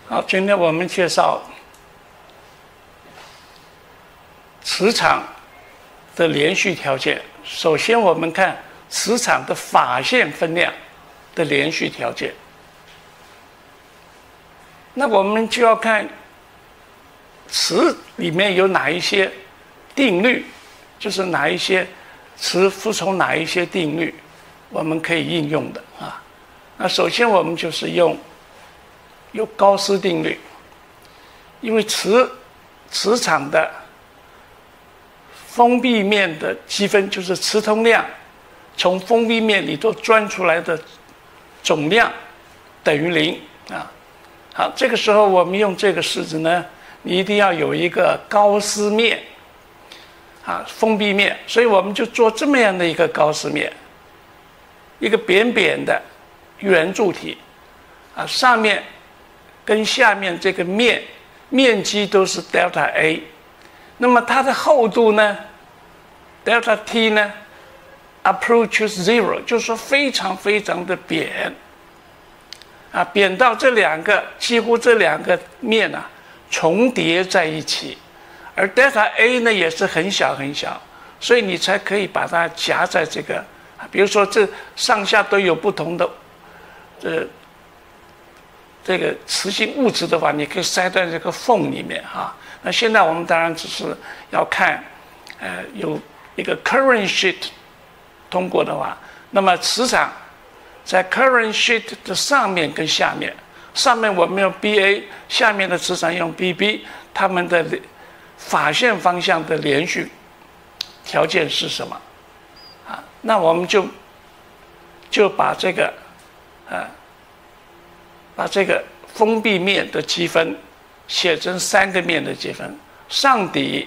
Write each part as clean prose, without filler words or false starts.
好，今天我们介绍磁场的连续条件。首先，我们看磁场的法线分量的连续条件。那我们就要看磁里面有哪一些定律，就是哪一些磁服从哪一些定律，我们可以应用的啊。那首先我们就是有高斯定律，因为磁场的封闭面的积分就是磁通量从封闭面里头钻出来的总量等于0啊。好，这个时候我们用这个式子呢，你一定要有一个高斯面啊，封闭面，所以我们就做这么样的一个高斯面，一个扁扁的圆柱体啊，上面跟下面这个面积都是 delta A， 那么它的厚度呢 delta T 呢 approaches zero， 就是说非常非常的扁啊，扁到几乎这两个面啊重叠在一起，而 delta A 呢也是很小很小，所以你才可以把它夹在这个，比如说这上下都有不同的这个磁性物质的话，你可以塞在这个缝里面啊。那现在我们当然只是要看，有一个 current sheet 通过的话，那么磁场在 current sheet 的上面跟下面，上面我们用 BA， 下面的磁场用 BB， 它们的法线方向的连续条件是什么？啊，那我们就把这个把这个封闭面的积分写成3个面的积分，上底、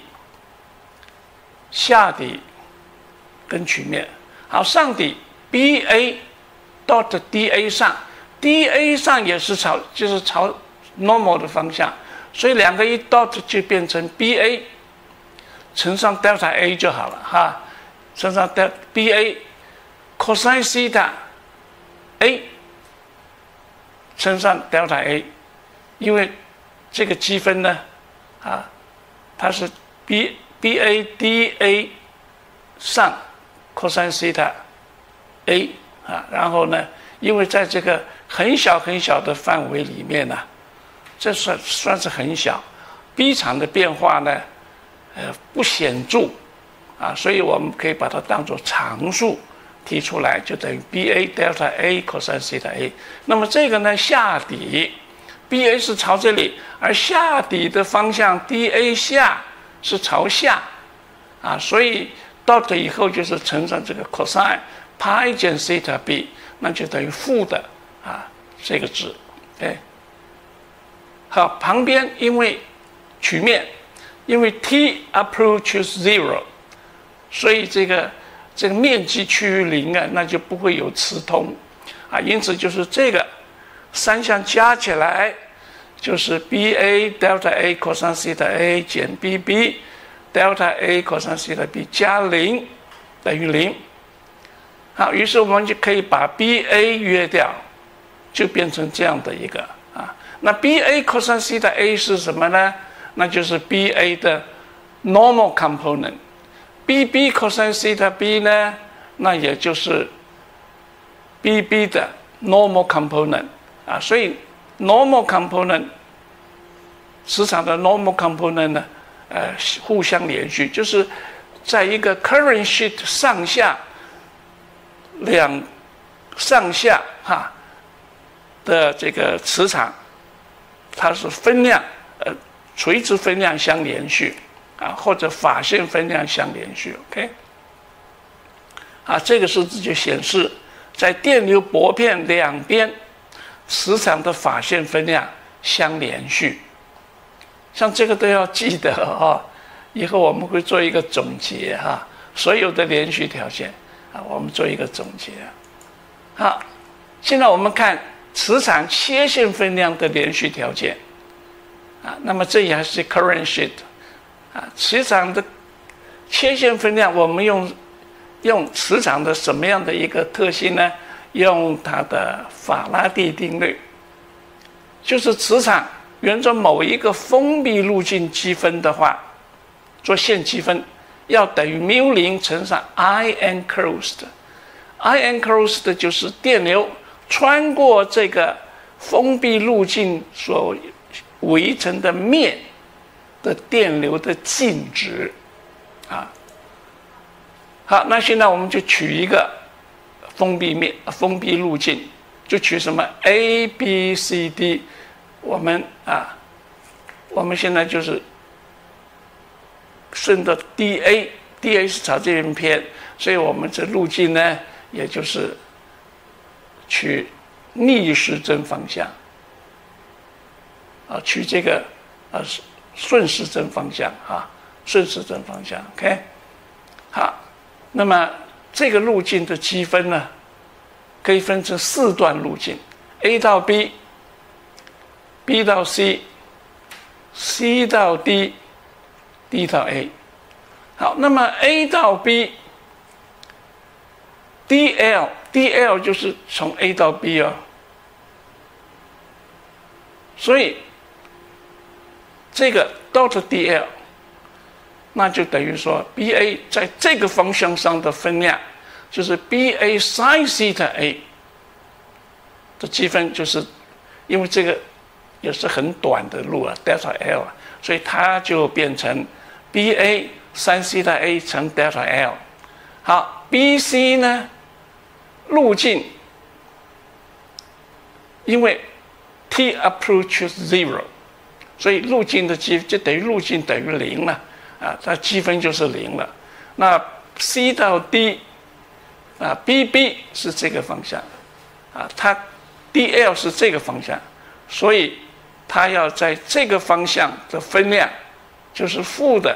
下底跟曲面。好，上底 BA dot DA 上 ，DA 上也是朝 normal 的方向，所以两个一 dot 就变成 BA 乘上 delta A 就好了哈，乘上 delta BA cosine theta A 乘上 delta A， 因为这个积分呢，啊，它是 BA DA 上 cosine theta A 啊，然后呢，因为在这个很小很小的范围里面呢，这算是很小 ，B 场的变化呢，不显著啊，所以我们可以把它当作常数提出来，就等于 BA delta A cosine theta A。那么这个呢，下底 BA 是朝这里，而下底的方向 DA 下是朝下啊，所以 dot 以后就是乘上这个 cosine pi 减 theta B， 那就等于负的啊这个值。哎，好，旁边因为曲面，因为 T approaches zero， 所以这个面积趋于0啊，那就不会有磁通啊，因此就是这个3项加起来就是 BA delta A cosine theta A 减 BB delta A cosine theta B 加0等于0。好，于是我们就可以把 BA 约掉，就变成这样的一个啊。那 BA cosine theta A 是什么呢？那就是 BA 的 normal component。BB cosine theta B 呢，那也就是 BB 的 normal component 啊，所以 normal component 磁场的 normal component 呢，互相连续，就是在一个 current sheet 上下的这个磁场，它是分量垂直分量相连续。啊，或者法线分量相连续 ，OK， 啊，这个数字就显示在电流薄片两边磁场的法线分量相连续，像这个都要记得哦，以后我们会做一个总结哈，所有的连续条件啊，我们做一个总结。好，现在我们看磁场切线分量的连续条件啊，那么这也还是 current sheet。啊，磁场的切线分量，我们用磁场的什么样的一个特性呢？用它的法拉第定律，就是磁场沿着某一个封闭路径积分的话，做线积分要等于μ0乘上 I enclosed。I enclosed 就是电流穿过这个封闭路径所围成的面的电流的径值啊。好，那现在我们就取一个封闭路径，就取什么 A B C D。我们现在就是顺着 DA 是朝这边偏，所以我们这路径呢，也就是取逆时针方向啊，取这个顺时针方向啊，顺时针方向 ，OK。好，那么这个路径的积分呢，可以分成4段路径 ：A 到 B、B 到 C、C 到 D、D 到 A。好，那么 A 到 B、DL 就是从 A 到 B 哦，所以这个 dot DL， 那就等于说 BA 在这个方向上的分量就是 BA sin theta A 的积分，就是因为这个也是很短的路啊 delta L 啊，所以它就变成 BA sin theta A 乘 delta L。 好， BC 呢路径因为 t approaches 0， 所以路径的积就等于路径等于0了啊，它积分就是0了。那 C 到 D 啊 ，BB 是这个方向啊，它 DL 是这个方向，所以它要在这个方向的分量就是负的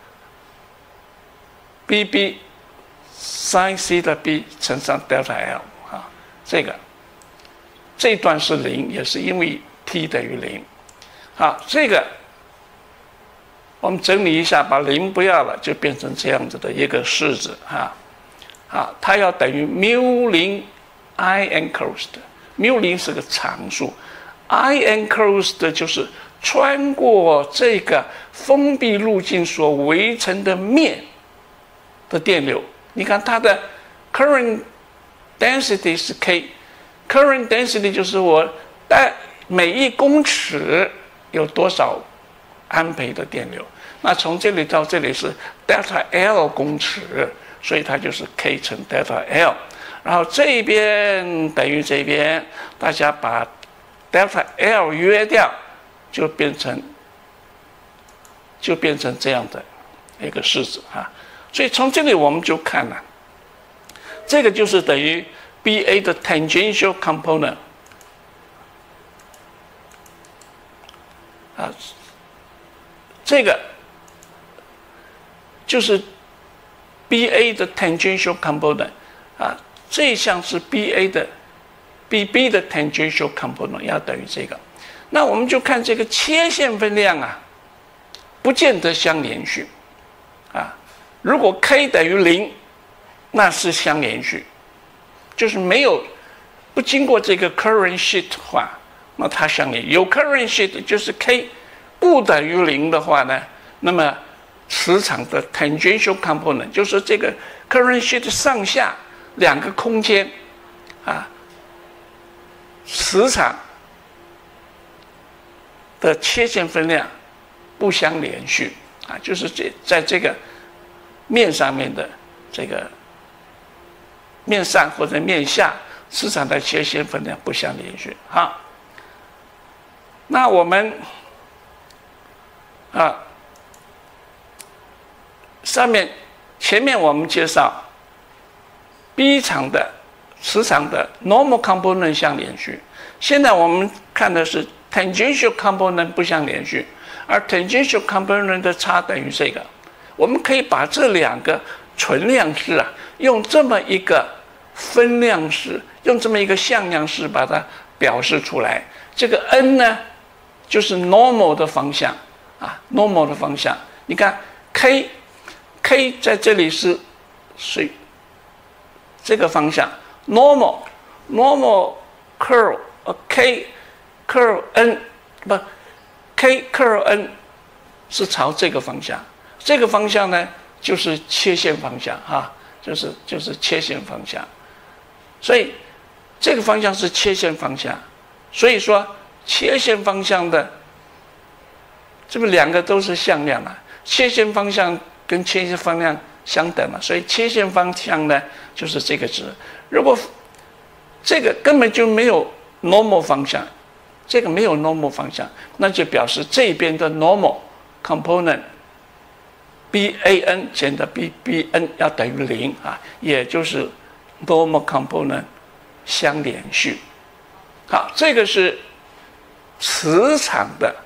BB sin C 的 B 乘上 delta L 啊，这一段是0，也是因为 t 等于0。好，这个我们整理一下，把0不要了，就变成这样子的一个式子啊。好，它要等于μ0 I enclosed，μ0 是个常数 ，I enclosed 就是穿过这个封闭路径所围成的面的电流。你看它的 current density 是 K，current density 就是我每1公尺有多少安培的电流。那从这里到这里是 delta L 公尺，所以它就是 K 乘 delta L。然后这边等于这边，大家把 delta L 约掉，就变成这样的一个式子啊。所以从这里我们就看了，这个就是等于 BA 的 tangential component 啊，这个就是 BA 的 tangential component 啊，这一项是 BB 的 tangential component 要等于这个。那我们就看这个切线分量啊，不见得相连续啊。如果 K 等于0，那是相连续，就是不经过这个 current sheet 的话，那它相连。有 current sheet 就是 K 不等于0的话呢，那么磁场的 tangential component 就是这个 current sheet 上下2个空间啊，磁场的切线分量不相连续啊，就是在这个面上面的这个面上或者面下磁场的切线分量不相连续。好，那我们前面我们介绍 B 场的磁场的 normal component 相连续，现在我们看的是 tangential component 不相连续，而 tangential component 的差等于这个。我们可以把这2个存量式啊，用这么一个分量式，用这么一个向量式把它表示出来。这个 n 呢，就是 normal 的方向啊 ，normal 的方向。你看 K 在这里是这个方向 normal curve K curve n 不 K curl N 是朝这个方向，这个方向呢就是切线方向哈，就是切线方向，所以这个方向是切线方向，所以说切线方向的这不两个都是向量啊，切线方向跟切线方向相等嘛，所以切线方向呢就是这个值。如果这个根本就没有 normal 方向，这个没有 normal 方向，那就表示这边的 normal component BAN 减的 BBN 要等于0啊，也就是 normal component 相连续。好，这个是磁场的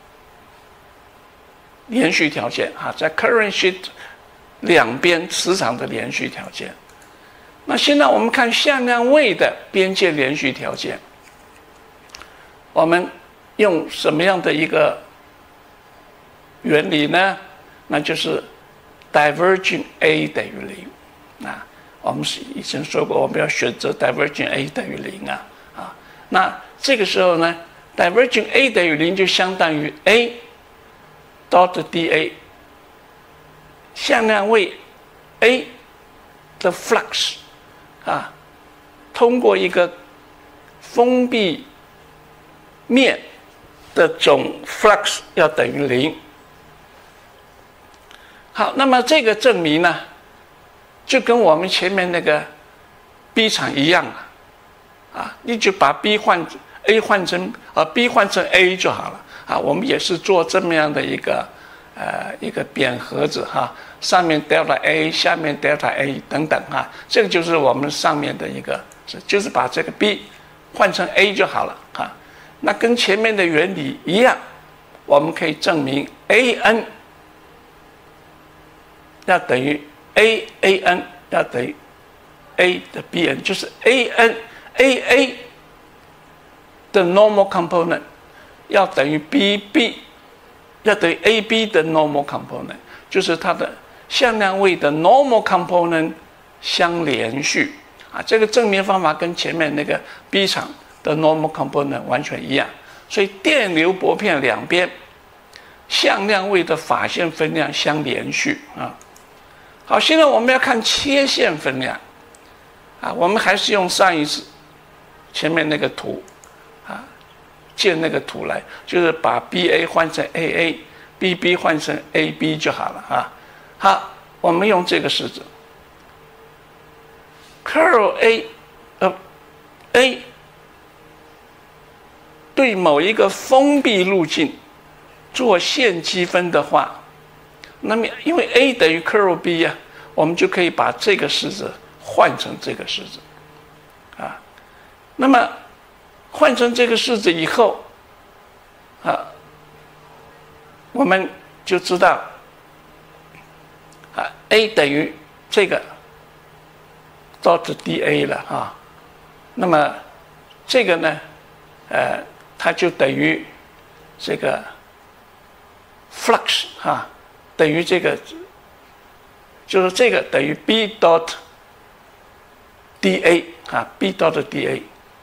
连续条件啊，在 current sheet 两边磁场的连续条件。那现在我们看向量位的边界连续条件，我们用什么样的一个原理呢？那就是 divergent A 等于0啊。我们以前说过，我们要选择 divergent A 等于0啊。那这个时候呢 ，divergent A 等于0就相当于 A dot dA 向量位 A 的 flux 啊，通过一个封闭面的总 flux 要等于0。好，那么这个证明呢，就跟我们前面那个 B 场一样啊，你就把 A 换成 B 换成 A 就好了啊。我们也是做这么样的一个扁盒子哈，上面 delta A， 下面 delta A 等等哈，这个就是我们上面的一个，就是把这个 B 换成 A 就好了哈。那跟前面的原理一样，我们可以证明 AN 要等于 AAN 要等于 A 的 BN， 就是 AA 的 normal component 要等于 BB， 要等于 AB 的 normal component， 就是它的向量位的 normal component 相连续啊。这个证明方法跟前面那个 B 场的 normal component 完全一样，所以电流薄片两边向量位的法线分量相连续啊。好，现在我们要看切线分量啊，我们还是用上一次前面那个图啊，借那个图来，就是把 BA 换成 AA，BB 换成 AB 就好了啊。好，我们用这个式子 ，curl A 对某一个封闭路径做线积分的话，那么因为 A 等于 curl B 啊，我们就可以把这个式子换成这个式子啊。那么换成这个式子以后啊，我们就知道啊 A 等于这个 dot dA 了啊。那么这个呢它就等于这个 flux 啊，等于这个，就是这个等于 B dot dA 啊 ，B dot dA，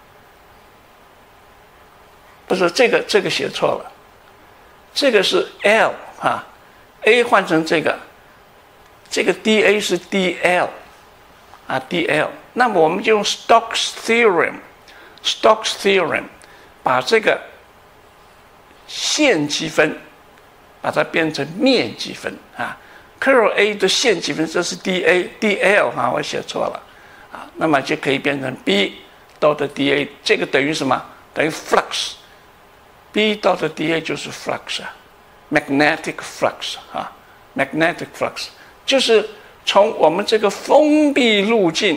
不是这个写错了，这个是 L 啊 ，A 换成这个 dA 是 dL 啊 dL， 那么我们就用 Stokes theorem 把这个线积分把它变成面积分啊 ，curl A 的线积分这是 dL 啊，我写错了啊，那么就可以变成 B dot dA， 这个等于什么？等于 flux，B dot dA 就是 flux 啊 ，magnetic flux 啊 ，magnetic flux 就是从我们这个封闭路径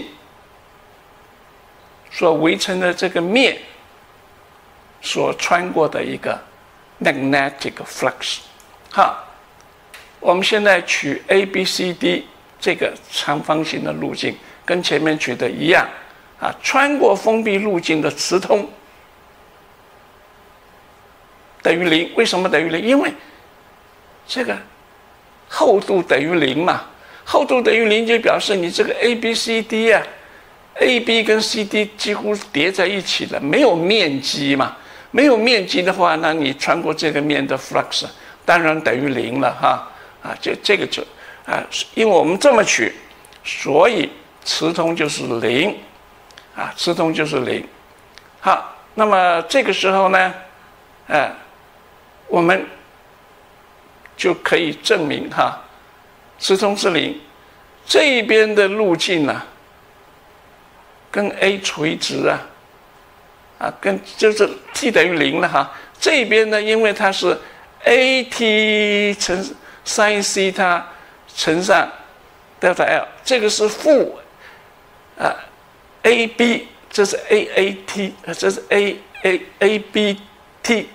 所围成的这个面所穿过的一个 magnetic flux。好，我们现在取 ABCD 这个长方形的路径，跟前面取的一样啊，穿过封闭路径的磁通等于0。为什么等于0？因为这个厚度等于0嘛，厚度等于0就表示你这个 ABCD 啊 ，AB 跟 CD 几乎叠在一起了，没有面积嘛。 没有面积的话，那你穿过这个面的 flux 当然等于0了哈这个就因为我们这么取，所以磁通就是0磁通就是0。好，那么这个时候呢，我们就可以证明磁通是0，这一边的路径呢，跟 A 垂直跟就是 t 等于0了这边呢，因为它是 AT 乘 sin θ乘上 delta L， 这个是负AB， 这是 AAT， 这是 ABT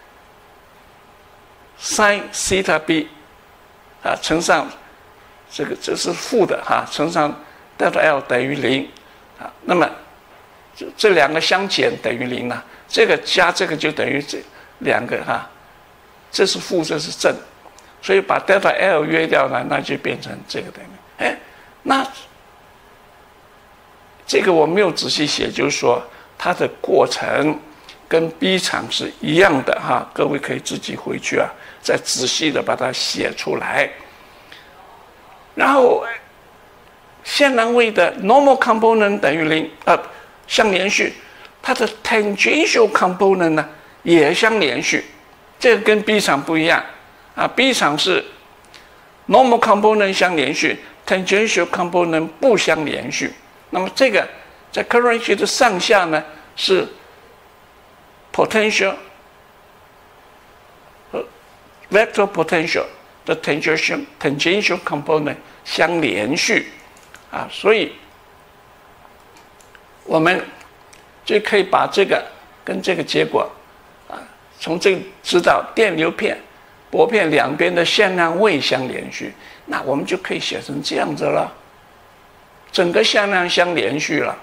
sin θ B 乘上这是负的乘上 delta L 等于0那么这两个相减等于0了，这个加这个就等于这两个这是负，这是正，所以把 delta L 约掉呢，那就变成这个等于那这个我没有仔细写，就是说它的过程跟 B 场是一样的各位可以自己回去再仔细的把它写出来。然后线囊位的 normal component 等于0相连续，它的 tangential component 呢也相连续，这个跟 B 场不一样B 场是 normal component 相连续， tangential component 不相连续。那么这个在 current 的上下呢是 potential vector potential 的 tangential component 相连续所以我们就可以把这个跟这个结果从这个知道电流片、薄片两边的向量位相连续，那我们就可以写成这样子了，整个向量相连续了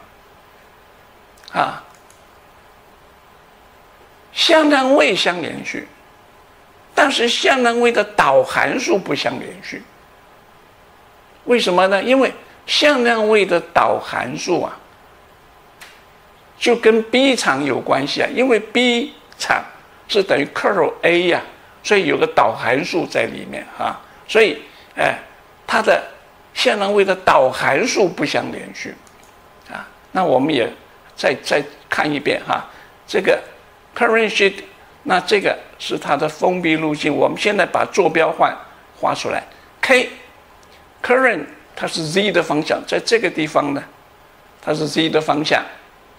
向量位相连续，但是向量位的导函数不相连续。为什么呢？因为向量位的导函数就跟 B 场有关系因为 B 场是等于 curl A 所以有个导函数在里面所以它的向量位的导函数不相连续那我们也再看一遍这个 current sheet， 那这个是它的封闭路径，我们现在把坐标画出来 K current 它是 Z 的方向，在这个地方呢它是 Z 的方向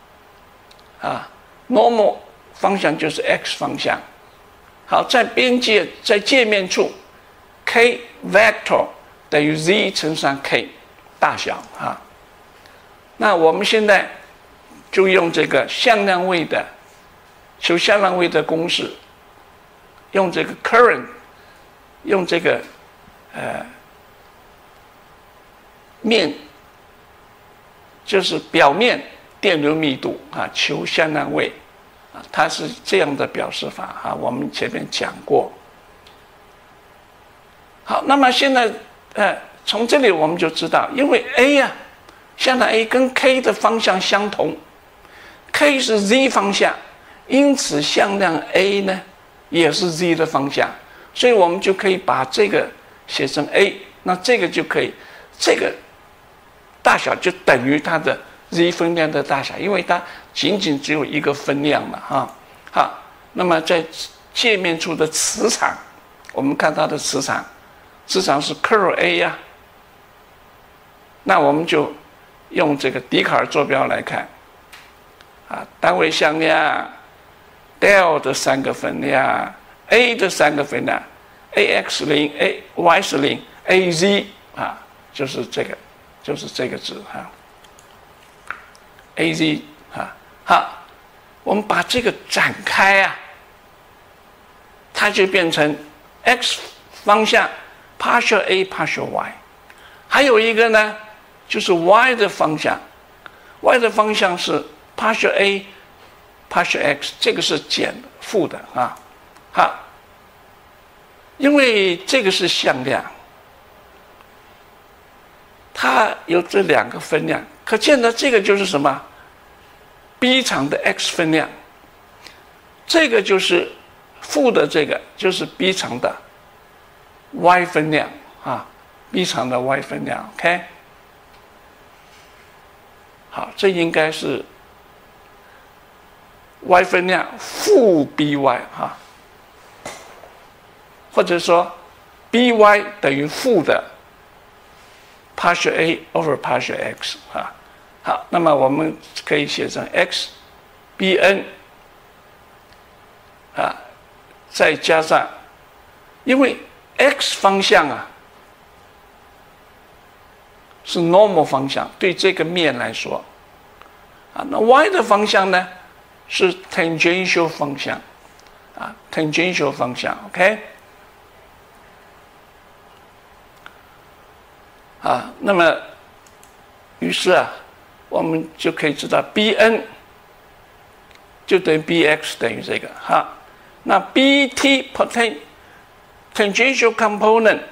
normal 方向就是 X 方向。好，在边界在界面处 K vector 等于 Z 乘上 K 大小那我们现在就用这个向量位的求向量位的公式，用这个 current， 用这个面就是表面电流密度求向量位它是这样的表示法我们前面讲过。好，那么现在从这里我们就知道，因为 A 向量 A 跟 K 的方向相同， K 是 Z 方向，因此向量 A 呢也是 Z 的方向，所以我们就可以把这个写成 A， 那这个就可以，这个大小就等于它的 Z 分量的大小，因为它仅仅只有一个分量嘛好，那么在界面处的磁场，我们看它的磁场是 curl A 那我们就用这个笛卡尔坐标来看单位向量 del 的3个分量 A 的3个分量 AX0 是0 AZ 就是这个值AZ 好，我们把这个展开它就变成 X 方向 partial A partial Y， 还有一个呢就是 Y 的方向 ，Y 的方向是 partial A partial X， 这个是减负的好，因为这个是向量，它有这2个分量，可见的这个就是什么 ？B 场的 X 分量， 这个就是负的，这个就是 B 场的 Y 分量啊 ，B 场的 Y 分量 ，OK。好，这应该是 Y 分量负 BY 哈，或者说 BY 等于负的 partial A over partial X 啊。好，那么我们可以写成 X BN 啊，再加上，因为 X 方向啊是 normal 方向，对这个面来说，啊，那 Y 的方向呢是 tangential 方向，啊 ，tangential 方向 ，OK， 啊，那么于是啊，我们就可以知道 BN 就等于 BX 等于这个哈，那 BT tangential component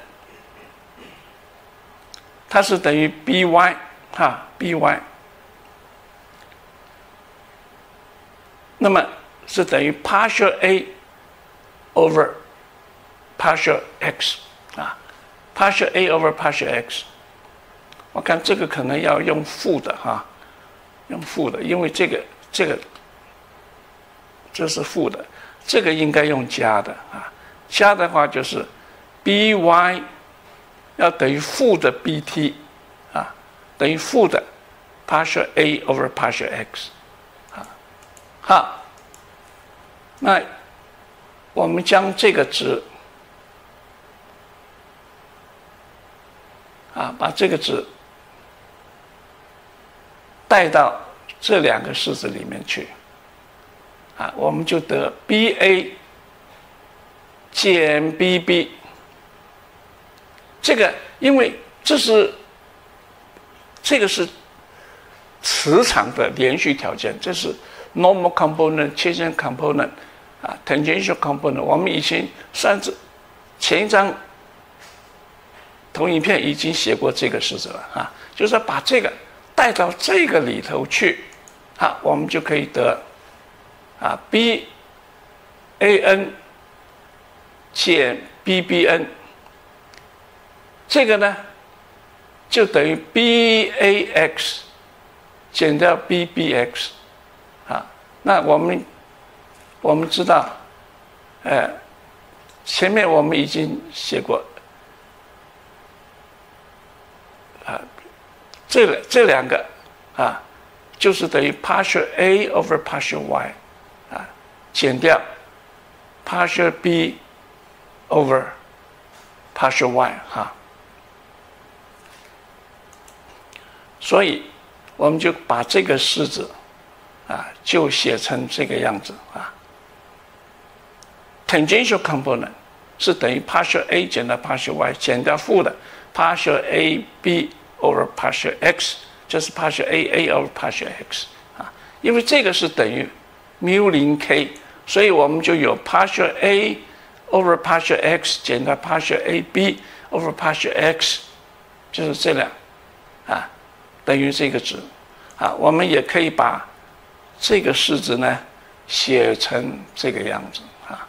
它是等于 BY 哈 BY， 那么是等于 partial A over partial X 啊 ，partial A over partial X。我看这个可能要用负的哈，用负的，因为这个这是负的，这个应该用加的啊。加的话就是 BY 要等于负的 BT 啊，等于负的 partial A over partial X 啊。好，那我们将这个值啊，把这个值带到这两个式子里面去啊，我们就得 BA 减 BB。这个因为这个是磁场的连续条件，这是 normal component、切线 component 啊 ，tangential component。我们以前前一章投影片已经寫過這個式子了啊，就是把這個帶到這個裡頭去，啊，我們就可以得啊 BAN 減 BBN， 這個呢就等於 BAX 減掉 BBX， 啊，那我們知道，前面我們已經寫過。这两个啊，就是等于 partial A over partial Y 啊，减掉 partial B over partial Y 哈，所以我们就把这个式子啊，就写成这个样子啊。tangential component 是等于 partial A 减掉 partial Y 减掉负的 partial A B over partial x， 就是 partial A over partial x 啊，因为这个是等于 mu 0 k， 所以我们就有 partial A over partial x 减掉 partial AB over partial x， 就是这样啊，等于这个值啊。我们也可以把这个式子呢写成这个样子啊，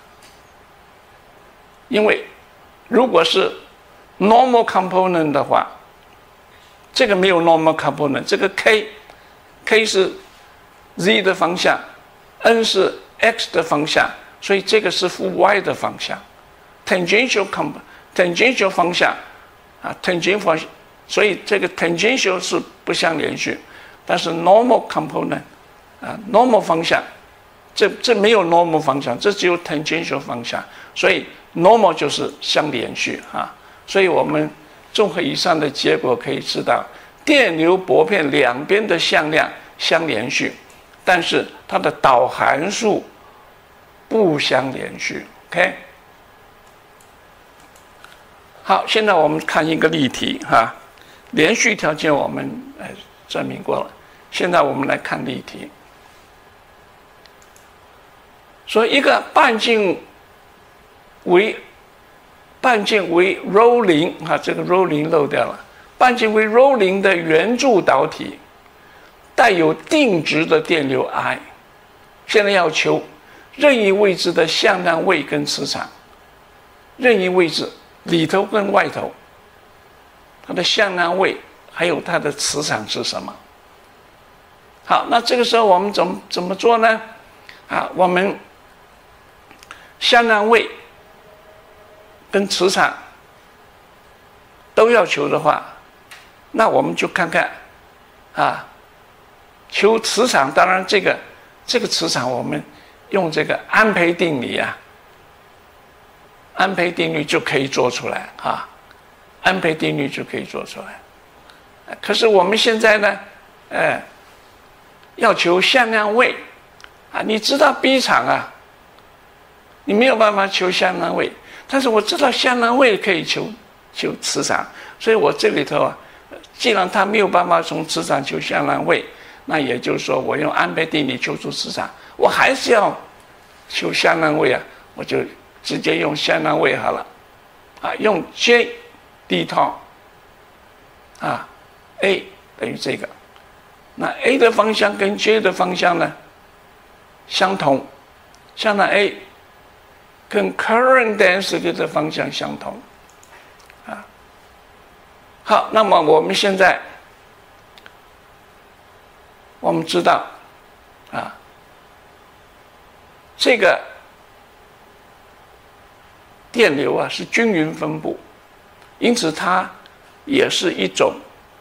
因为如果是 normal component 的话。这个没有 normal component， 这个 k 是 z 的方向 ，n 是 x 的方向，所以这个是负 y 的方向。tangential 方向啊 ，tangential 方向，所以这个 tangential 是不相连续，但是 normal component 啊 ，normal 方向，这没有 normal 方向，这只有 tangential 方向，所以 normal 就是相连续啊，所以我们。综合以上的结果可以知道，电流薄片两边的向量相连续，但是它的导函数不相连续。OK， 好，现在我们看一个例题哈，连续条件我们证明过了，现在我们来看例题。说一个半径为 ρ 0啊，这个 ρ 0漏掉了。半径为 ρ 0的圆柱导体，带有定值的电流 I。现在要求任意位置的向量位跟磁场，任意位置里头跟外头，它的向量位还有它的磁场是什么？好，那这个时候我们怎么做呢？我们向量位跟磁场都要求的话，那我们就看看求磁场。当然这个磁场我们用这个安培定理安培定律就可以做出来安培定律就可以做出来。可是我们现在呢要求向量位你知道 B 场你没有办法求向量位，但是我知道向量位可以求磁场，所以我这里头既然它没有办法从磁场求向量位，那也就是说我用安培定理求出磁场，我还是要求向量位我就直接用向量位好了用 J d 套A 等于这个，那 A 的方向跟 J 的方向呢相同，向量 A 跟 current density 的方向相同好，那么我们现在我们知道这个电流是均匀分布，因此它也是一种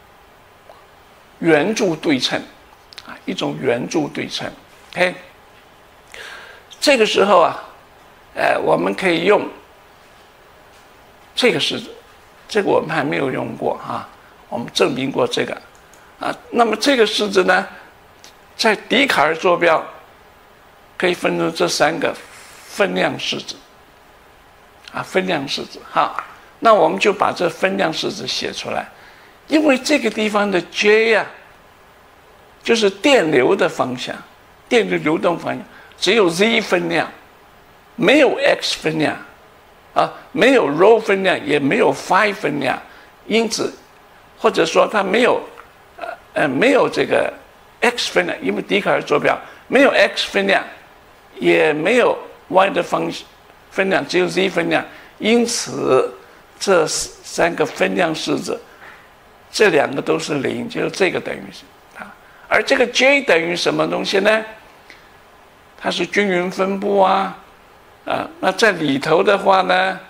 圆柱对称一种圆柱对称。OK， 这个时候我们可以用这个式子，这个我们还没有用过我们证明过这个那么这个式子呢，在笛卡尔坐标可以分成这3个分量式子分量式子。好，那我们就把这分量式子写出来，因为这个地方的 J 就是电流的方向，电流流动方向只有 Z 分量，没有 X 分量没有 ρ 分量，也没有 phi 分量，因此或者说它没有没有这个 X 分量，因为笛卡尔坐标没有 X 分量，也没有 Y 的分量，只有 Z 分量，因此这3个分量式子，这2个都是0，就是这个等于而这个 J 等于什么东西呢？它是均匀分布那在里头的话呢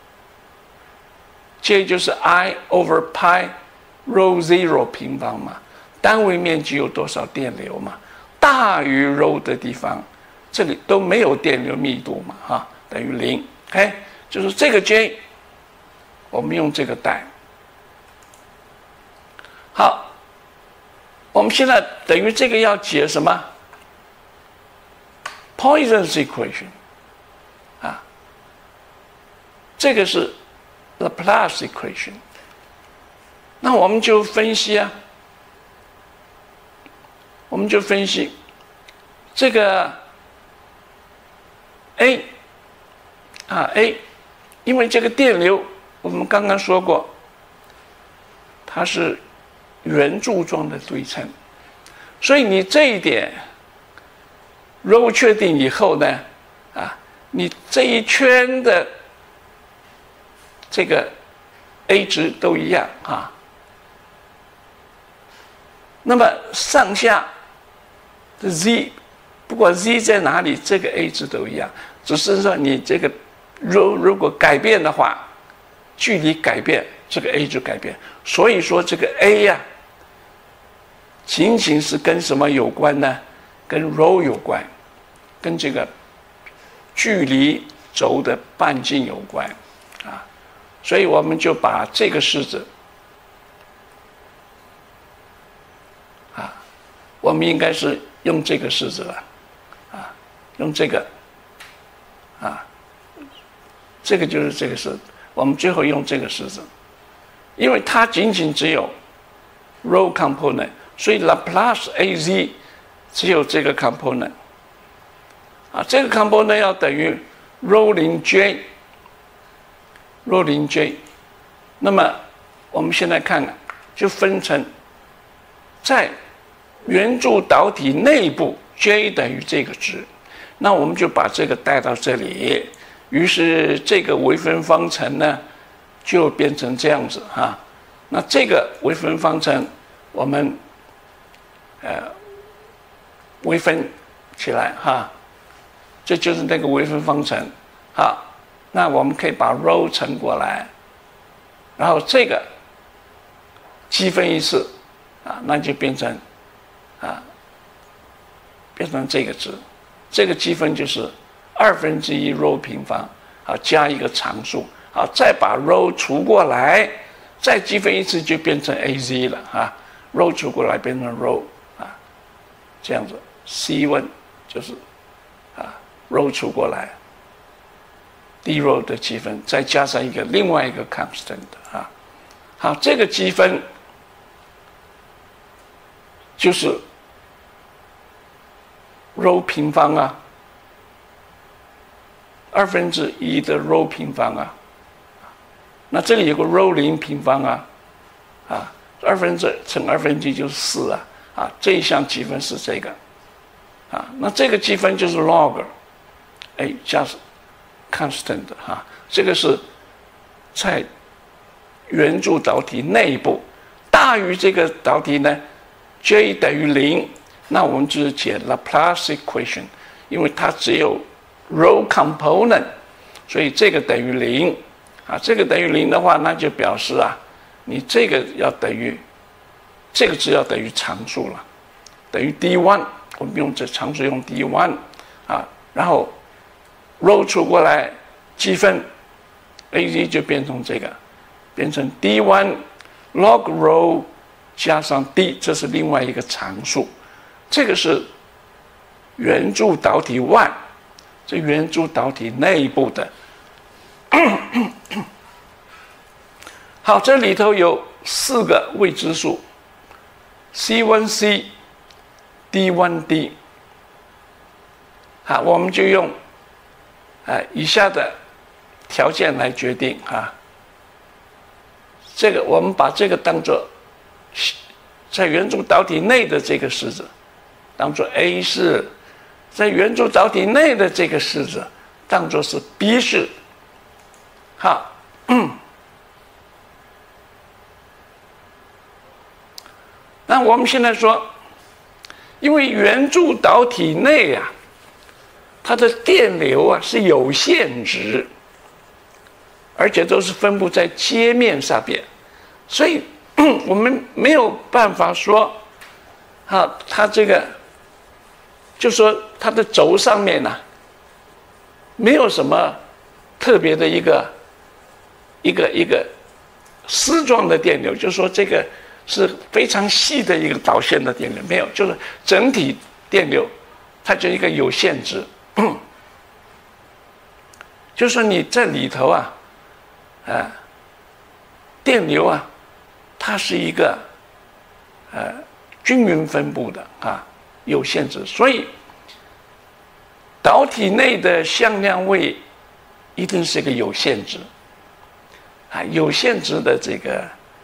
J 就是 I over pi rho zero 平方嘛，单位面积有多少电流嘛，大于 rho 的地方，这里都没有电流密度嘛等于0。OK， 就是这个 J 我们用这个代。好，我们现在等于这个要解什么 Poisson's equation这个是 Laplace equation， 那我们就分析我们就分析这个 A A， 因为这个电流我们刚刚说过它是圆柱状的对称，所以你这一点ρ确定以后呢你这一圈的这个 A 值都一样那么上下的 Z 不管 Z 在哪里，这个 A 值都一样，只是说你这个如果改变的话，距离改变，这个 A 就改变。所以说这个 A 仅仅是跟什么有关呢？跟 ρ 有关，跟这个距离轴的半径有关所以我们就把这个式子我们应该是用这个式子了用这个这个就是这个式子，我们最后用这个式子，因为它仅仅只有 ρ component， 所以 Laplace AZ 只有这个 component这个 component 要等于 ρ 0 J ρ 0 J。 那么我们现在看就分成在圆柱导体内部 J 等于这个值， 那我们就把这个带到这里，于是这个微分方程呢就变成这样子哈。那这个微分方程我们微分起来哈，这就是那个微分方程。好，那我们可以把 rho 乘过来，然后这个积分一次啊，那就变成这个值，这个积分就是1/2 rho 平方，好，加一个常数，好，再把 rho 除过来，再积分一次就变成 az 了啊 ，rho 除过来变成 rho 啊，这样子 C1 就是rho 除过来 d rho 的积分，再加上另外一个 constant 啊，好，这个积分就是rho 平方啊，1/2的 rho 平方啊，那这里有个 rho 0平方啊，2乘1/2就是4啊，这一项积分是这个啊，那这个积分就是 log a 加上 constant 哈，这个是在圆柱导体内部大于这个导体呢 ，j 等于0。那我们就是解 Laplace equation， 因为它只有 rho component， 所以这个等于0啊。这个等于0的话，那就表示你这个要等于这个值要等于常数了，等于 d1。我们用这常数用 d1啊，然后 rho 除过来积分 az 就变成这个，变成 d1 log rho 加上 d， 这是另外一个常数。这个是圆柱导体外，这圆柱导体内部的。好，这里头有4个未知数 ，C1c、D1d。好，我们就用以下的条件来决定啊。这个我们把这个当作在圆柱导体内的这个式子当作 A 式，在圆柱导体内的这个式子当作是 B 式。好，那我们现在说，因为圆柱导体内它的电流是有限值，而且都是分布在接面上边，所以我们没有办法说它这个就说它的轴上面没有什么特别的一个丝状的电流，就是说这个是非常细的一个导线的电流，没有，就是整体电流它就一个有限值。就是说你在里头电流它是一个均匀分布的有限值，所以导体内的向量位一定是一个有限值有限值的这个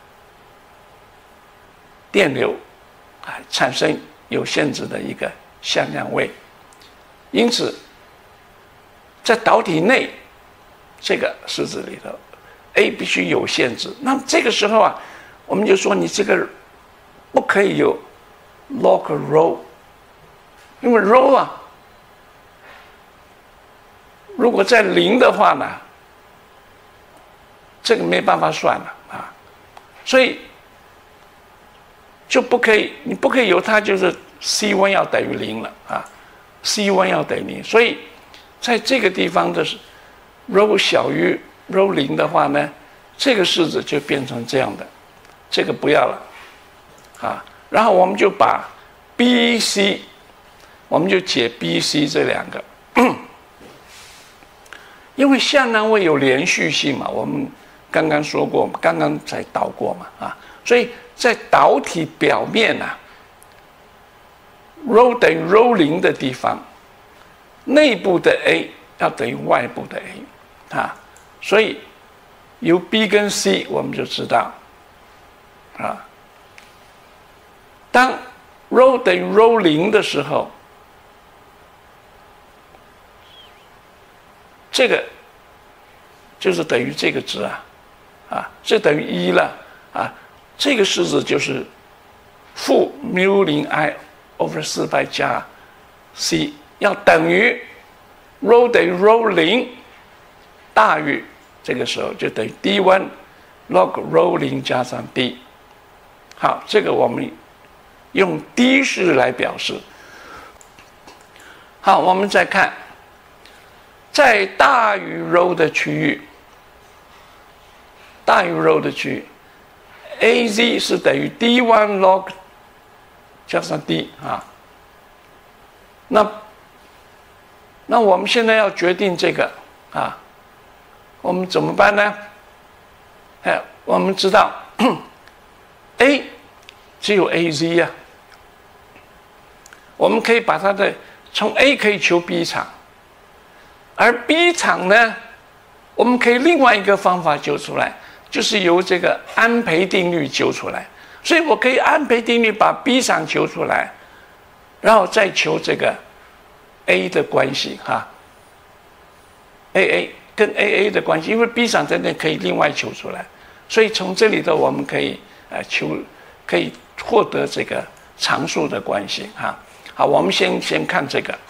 电流产生有限值的一个向量位，因此在导体内这个式子里头 A 必须有限值，那么这个时候我们就说你这个不可以有 log rho， 因为 rho如果在0的话呢，这个没办法算了所以就不可以，你不可以有它就是 C1 要等于0了C1 要等于0，所以在这个地方的 rho 小于 rho 0的话呢，这个式子就变成这样的，这个不要了然后我们就把 BC， 我们就解 BC 这两个，因为向量位有连续性嘛，我们刚刚说过，刚刚才导过嘛所以在导体表面rho 等于 rho 0的地方，内部的 A 要等于外部的 A 所以由 B 跟 C 我们就知道当 rho 等于 rho 0的时候， 这个就是等于这个值这等于1了这个式子就是负 μ0i over 4π 加 c 要等于 rho 等于 rho 0大于这个时候就等于 d1 log rho 0加上 d。好，这个我们用d式来表示。好，我们再看，在大于 rho 的区域，大于 rho 的区域 ，az 是等于 d1 log 加上 d 那我们现在要决定这个我们怎么办呢？我们知道A 只有 AZ 我们可以把它的从 A 可以求 B 场，而 B 场呢，我们可以另外一个方法求出来，就是由这个安培定律求出来。所以我可以安培定律把 B 场求出来，然后再求这个 A 的关系AA 跟 AA 的关系，因为 B 场在那可以另外求出来，所以从这里头我们可以可以获得这个常数的关系好，我们先看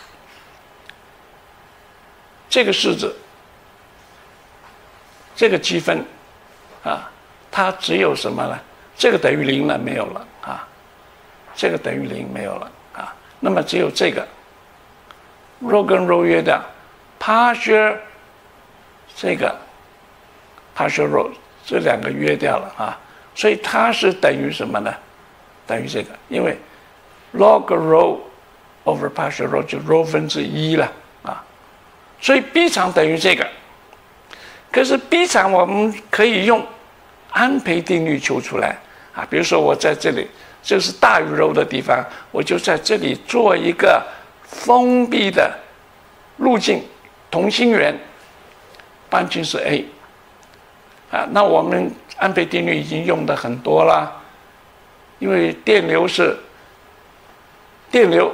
这个式子，这个积分它只有什么呢？这个等于0了，没有了这个等于0没有了那么只有这个 rho 跟 rho 约掉 partial 这个 partial rho 这两个约掉了所以它是等于什么呢？等于这个，因为 log rho over partial rho 就 rho 分之1了所以 B 场等于这个。可是 B 场我们可以用安培定律求出来比如说我在这里，这是大于 rho 的地方，我就在这里做一个封闭的路径同心圆，半径是 A那我们安培定律已经用的很多了，因为电流是电流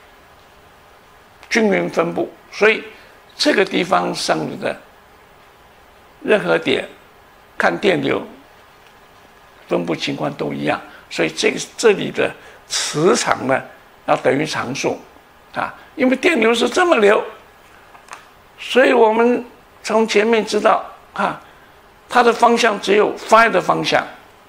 均匀分布，所以这个地方上的任何点看电流分布情况都一样，所以这里的磁场呢要等于常数因为电流是这么流，所以我们从前面知道它的方向只有 phi 的方向，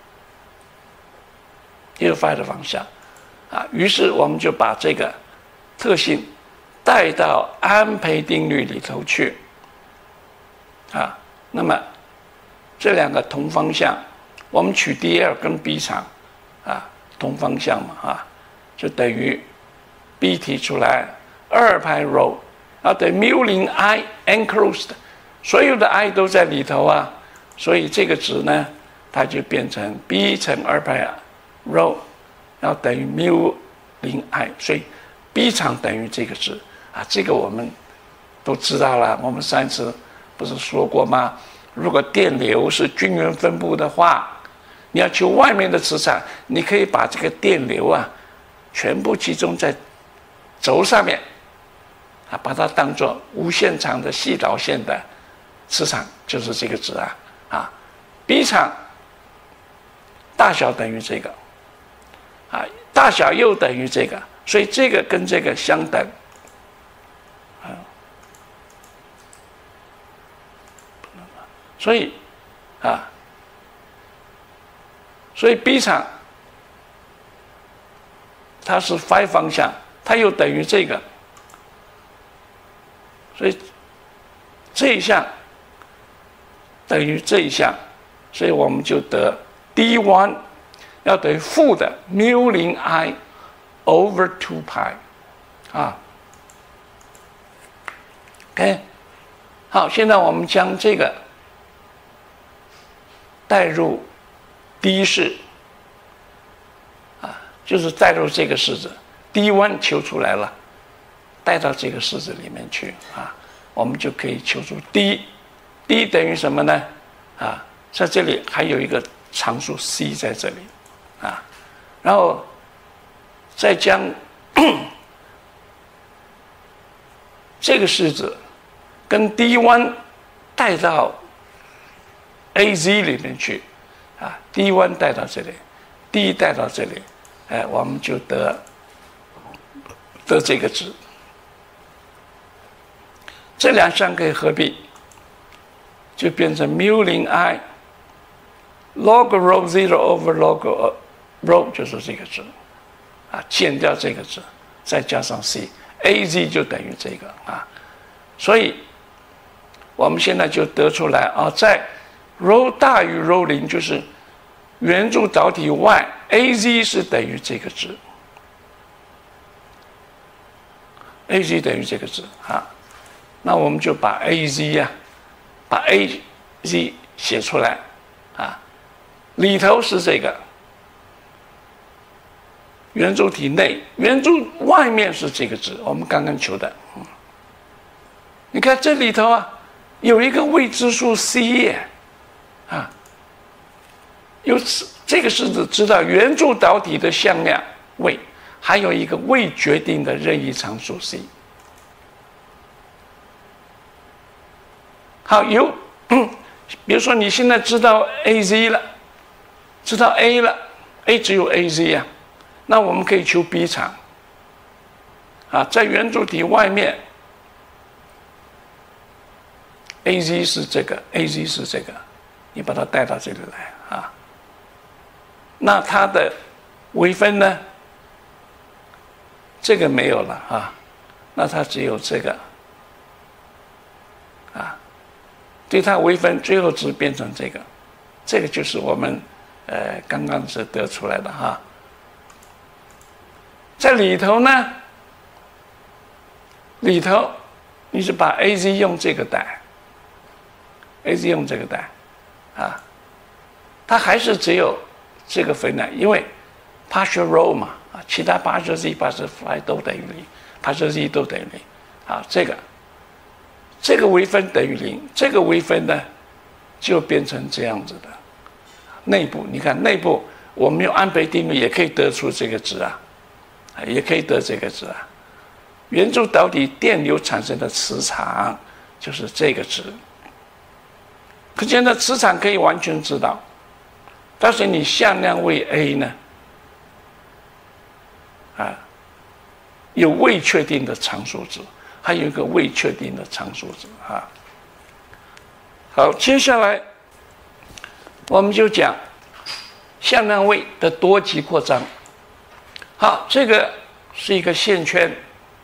只有 phi 的方向于是我们就把这个特性带到安培定律里头去那么这两个同方向，我们取 dl 跟 B 场同方向嘛就等于 B 提出来2π rho 等于 μ0i enclosed， 所有的 i 都在里头所以这个值呢它就变成 B 乘 2π rho 要等于 μ0i， 所以 B 场等于这个值这个我们都知道了，我们上次不是说过吗？如果电流是均匀分布的话，你要求外面的磁场，你可以把这个电流全部集中在轴上面把它当作无限长的细导线的磁场，就是这个值B 场大小等于这个大小又等于这个，所以这个跟这个相等所以所以 B 场它是 phi 方向，它又等于这个，所以这一项等于这一项，所以我们就得 D1 要等于负的 μ0i over 2π OK 好，现在我们将这个带入 D 式就是带入这个式子 D1 求出来了，带到这个式子里面去我们就可以求出 D 等于什么呢在这里还有一个常数 C 在这里然后再将这个式子跟 D1 带到 AZ 里面去，啊 ，D1 带到这里 ，D 带到这里，我们就得这个值。这两项可以合并，就变成 μ0i log rho 0 over log rho 就是这个值，啊，减掉这个值，再加上 c，az 就等于这个啊，所以我们现在就得出来啊，在 rho 大于 rho 0，就是圆柱导体外 az 是等于这个值 ，az 等于这个值啊，那我们就把 az 呀，把 az 写出来啊，里头是这个圆柱体内，圆柱外面是这个值，我们刚刚求的。你看这里头啊，有一个未知数 c 耶，啊，有这个是知道圆柱导体的向量位，还有一个未决定的任意常数 c。好，比如说你现在知道 az 了，知道 a 了 ，a 只有 az 呀，那我们可以求 b 场。啊，在圆柱体外面 ，az 是这个 ，az 是这个，你把它带到这里来啊。那它的微分呢？这个没有了啊，那它只有这个啊。对它微分，最后值变成这个，这个就是我们刚刚是得出来的哈。在里头呢，里头你是把 az 用这个带 ，az 用这个带，啊，它还是只有这个分量，因为 partial rho 嘛，啊，其他partial z、partial phi 都等于零，partial z 都等于零，啊，这个微分等于零，这个微分呢就变成这样子的。内部你看内部，我们用安培定律也可以得出这个值啊，也可以得这个值啊。圆柱导体电流产生的磁场就是这个值。可见呢，磁场可以完全知道，但是你向量位 a 呢，啊，有未确定的常数值。还有一个未确定的常数值啊。好，接下来我们就讲向量位的多极扩张。好，这个是一个线圈，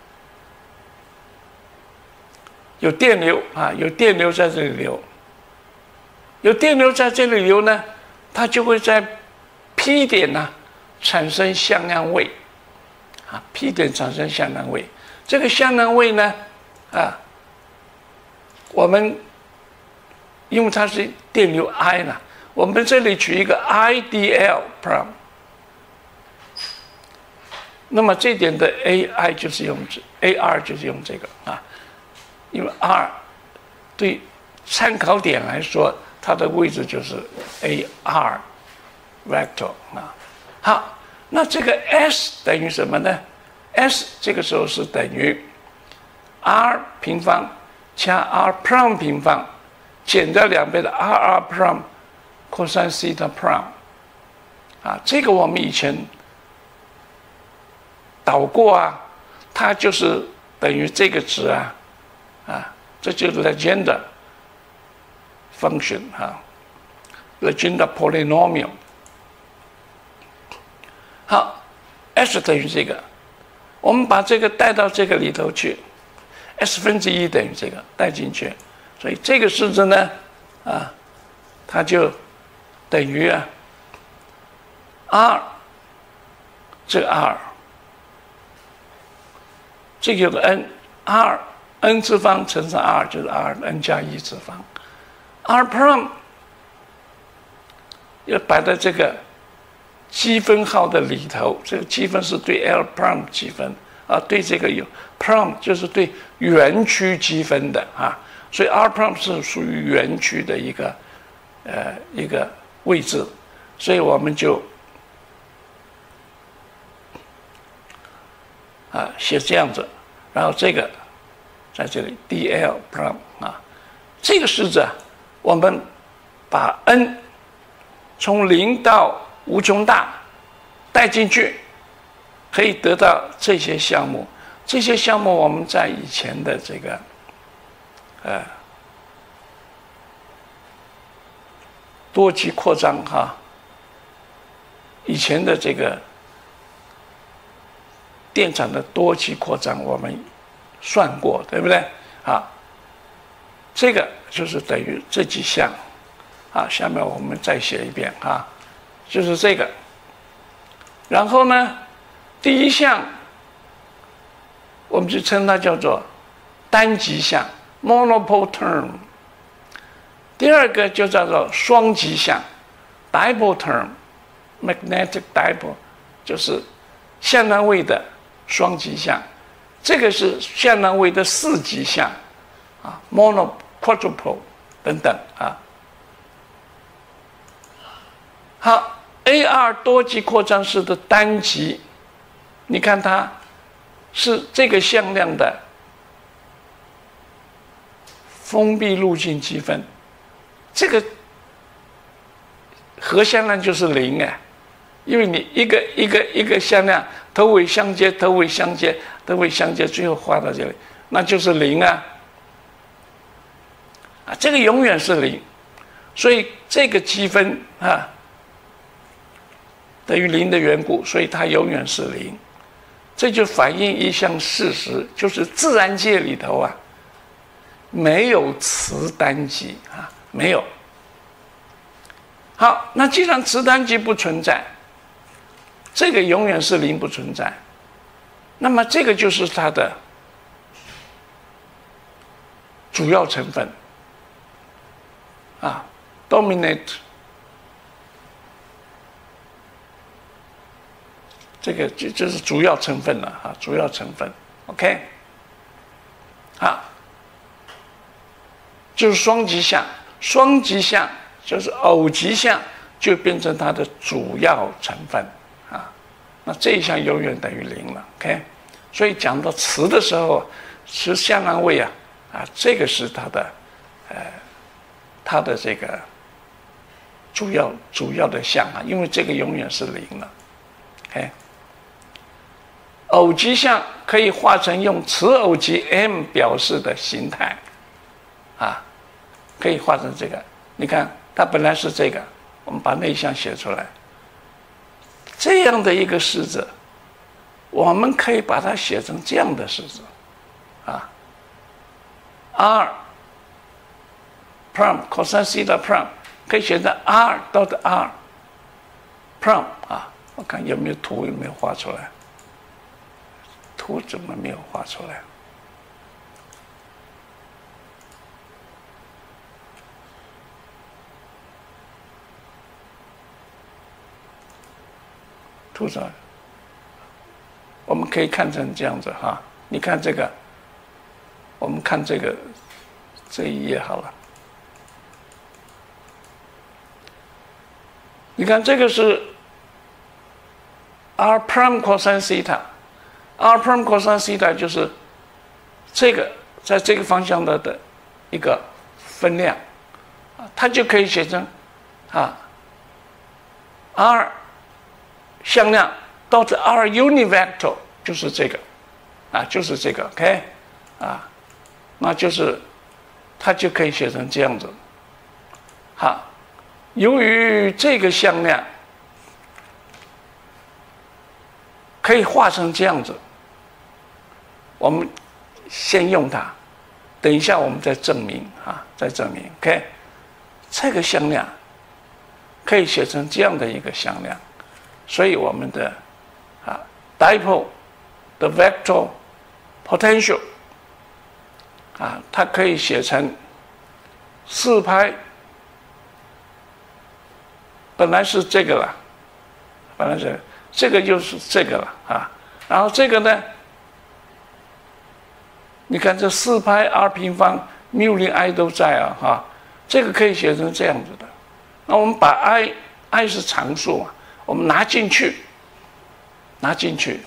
有电流啊，有电流在这里流，有电流在这里流呢，它就会在 P 点呢产生向量位啊 ，P 点产生向量位。这个向量位呢，啊，我们因为它是电流 I 呢，我们这里取一个 IDL prom， 那么这点的 AI 就是用AR 就是用这个啊，因为 R 对参考点来说，它的位置就是 AR vector 啊。好，那这个 S 等于什么呢？S 这个时候是等于 r 平方加 r prom 平方减掉2倍的 r prom cos theta prom 啊，这个我们以前导过啊，它就是等于这个值啊，啊，这就是 Legendre function 啊 ，Legendre polynomial。好 ，S 等于这个。我们把这个带到这个里头去 ，s 分之一等于这个带进去，所以这个式子呢，啊，它就等于啊 r 这个 r， 这个有个 n 次方乘上 r 就是 n 加1次方 ，r prom 要摆在这个积分号的里头，这个积分是对 L prom 积分啊，对这个有 prom 就是对圆区积分的啊，所以 R prom 是属于圆区的一个位置，所以我们就写这样子，然后这个在这里 DL prom 啊。 这个式子啊，我们把 n 从0到无穷大带进去，可以得到这些项目。这些项目我们在以前的这个多级扩张以前的这个电场的多级扩张我们算过，对不对？这个就是等于这几项下面我们再写一遍就是这个。然后呢，第一项我们就称它叫做单极项 （monopole term）。第二个就叫做双极项 （dipole term），magnetic dipole 就是向量位的双极项。这个是向量位的四极项mono、quadruple 等等好 ，AR 多极扩张式的单极，你看它是这个向量的封闭路径积分，这个核向量就是0因为你一个向量头尾相接，头尾相接，头尾相接，最后画到这里，那就是0这个永远是0，所以这个积分等于0的缘故，所以它永远是0。这就反映一项事实，就是自然界里头没有磁单极没有。好，那既然磁单极不存在，这个永远是0不存在，那么这个就是它的主要成分dominate 这个就是主要成分了主要成分 ，OK， 就是双极项，双极项就是偶极项，就变成它的主要成分那这一项永远等于0了 ，OK， 所以讲到磁的时候，其实向量位这个是它的这个主要的项因为这个永远是0了 ，OK。偶极项可以画成用磁偶极 m 表示的形态可以画成这个。你看，它本来是这个，我们把那一项写出来，这样的一个式子，我们可以把它写成这样的式子r prime cosine theta prime 可以写成 r dot r prime 我看有没有图，有没有画出来？图怎么没有画出来？图上我们可以看成这样子你看这个，我们看这一页好了。你看这个是 r prime cosine theta。r prime cosine theta 就是这个在这个方向的一个分量，它就可以写成r 向量到这 r unit vector 就是这个就是这个 OK 那就是它就可以写成这样子。由于这个向量可以画成这样子，我们先用它，等一下我们再证明再证明 OK。这个向量可以写成这样的一个向量，所以我们的dipole 的 vector potential 它可以写成4派，本来是这个了，本来是这个就是这个了然后这个呢，你看这4派 r 平方缪零 i 都在这个可以写成这样子的。那我们把 i 是常数我们拿进去，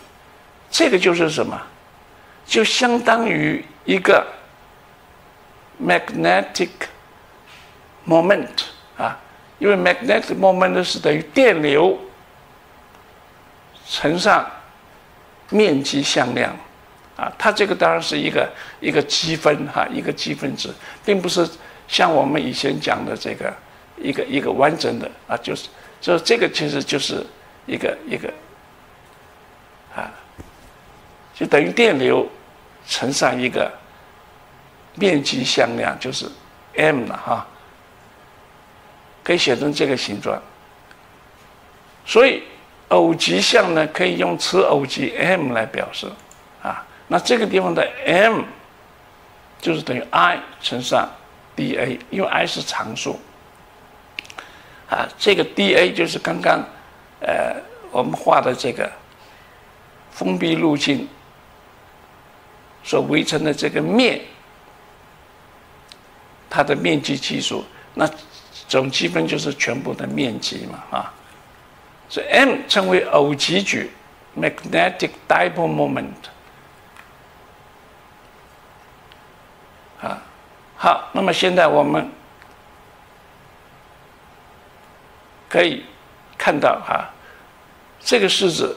这个就是什么？就相当于一个 magnetic moment 啊，因为 magnetic moment 是等于电流乘上面积向量啊，它这个当然是一个积分哈，一个积分值，并不是像我们以前讲的这个一个完整的啊，就是这个其实就是一个啊，就等于电流乘上一个面积向量，就是 m 了哈，可以写成这个形状。所以偶极象呢，可以用磁偶极 m 来表示啊。那这个地方的 m 就是等于 I 乘上 dA， 因为 I 是常数啊。这个 dA 就是刚刚我们画的这个封闭路径所围成的这个面，它的面积系数，那总积分就是全部的面积嘛啊。所以 m 称为偶极矩 magnetic dipole moment 啊。好，那么现在我们可以看到哈，这个式子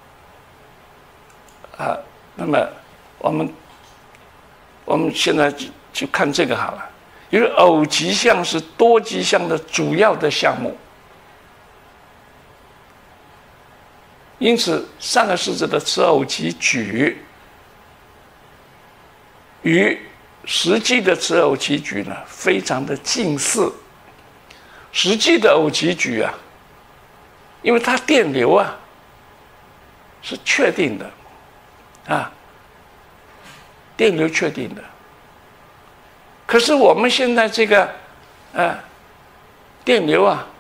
啊，那么我们现在就看这个好了。因为偶极象是多极象的主要的项目，因此上个式子的磁偶极矩与实际的磁偶极矩呢，非常的近似。实际的偶极矩啊，因为它电流啊是确定的啊，电流确定的。可是我们现在这个电流啊，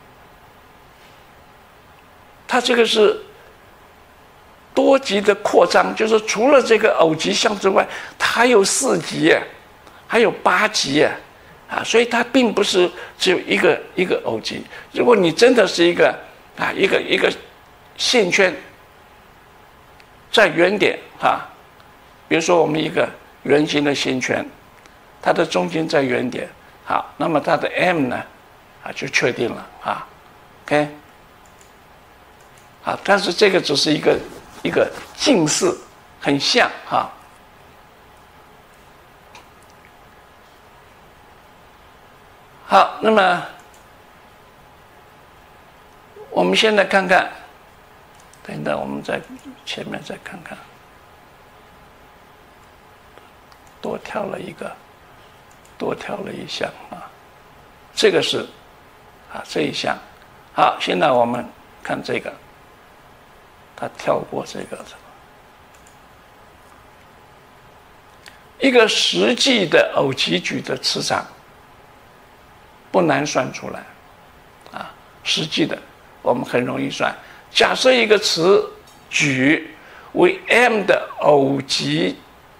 它这个是多极的扩张，就是除了这个偶极象之外，它还有4极，还有8极啊，所以它并不是只有一个偶极。如果你真的是一个线圈在原点啊，比如说我们一个圆形的线圈，它的中间在原点，好，那么它的 m 呢就确定了啊 ，OK， 好，但是这个只是一个近似，很像哈。好，那么我们现在看看，等等，我们在前面再看看，多挑了一项啊，这个是这一项。好，现在我们看这个，他跳过这个，一个实际的偶极矩的磁场不难算出来啊，实际的我们很容易算。假设一个磁矩为 m 的偶极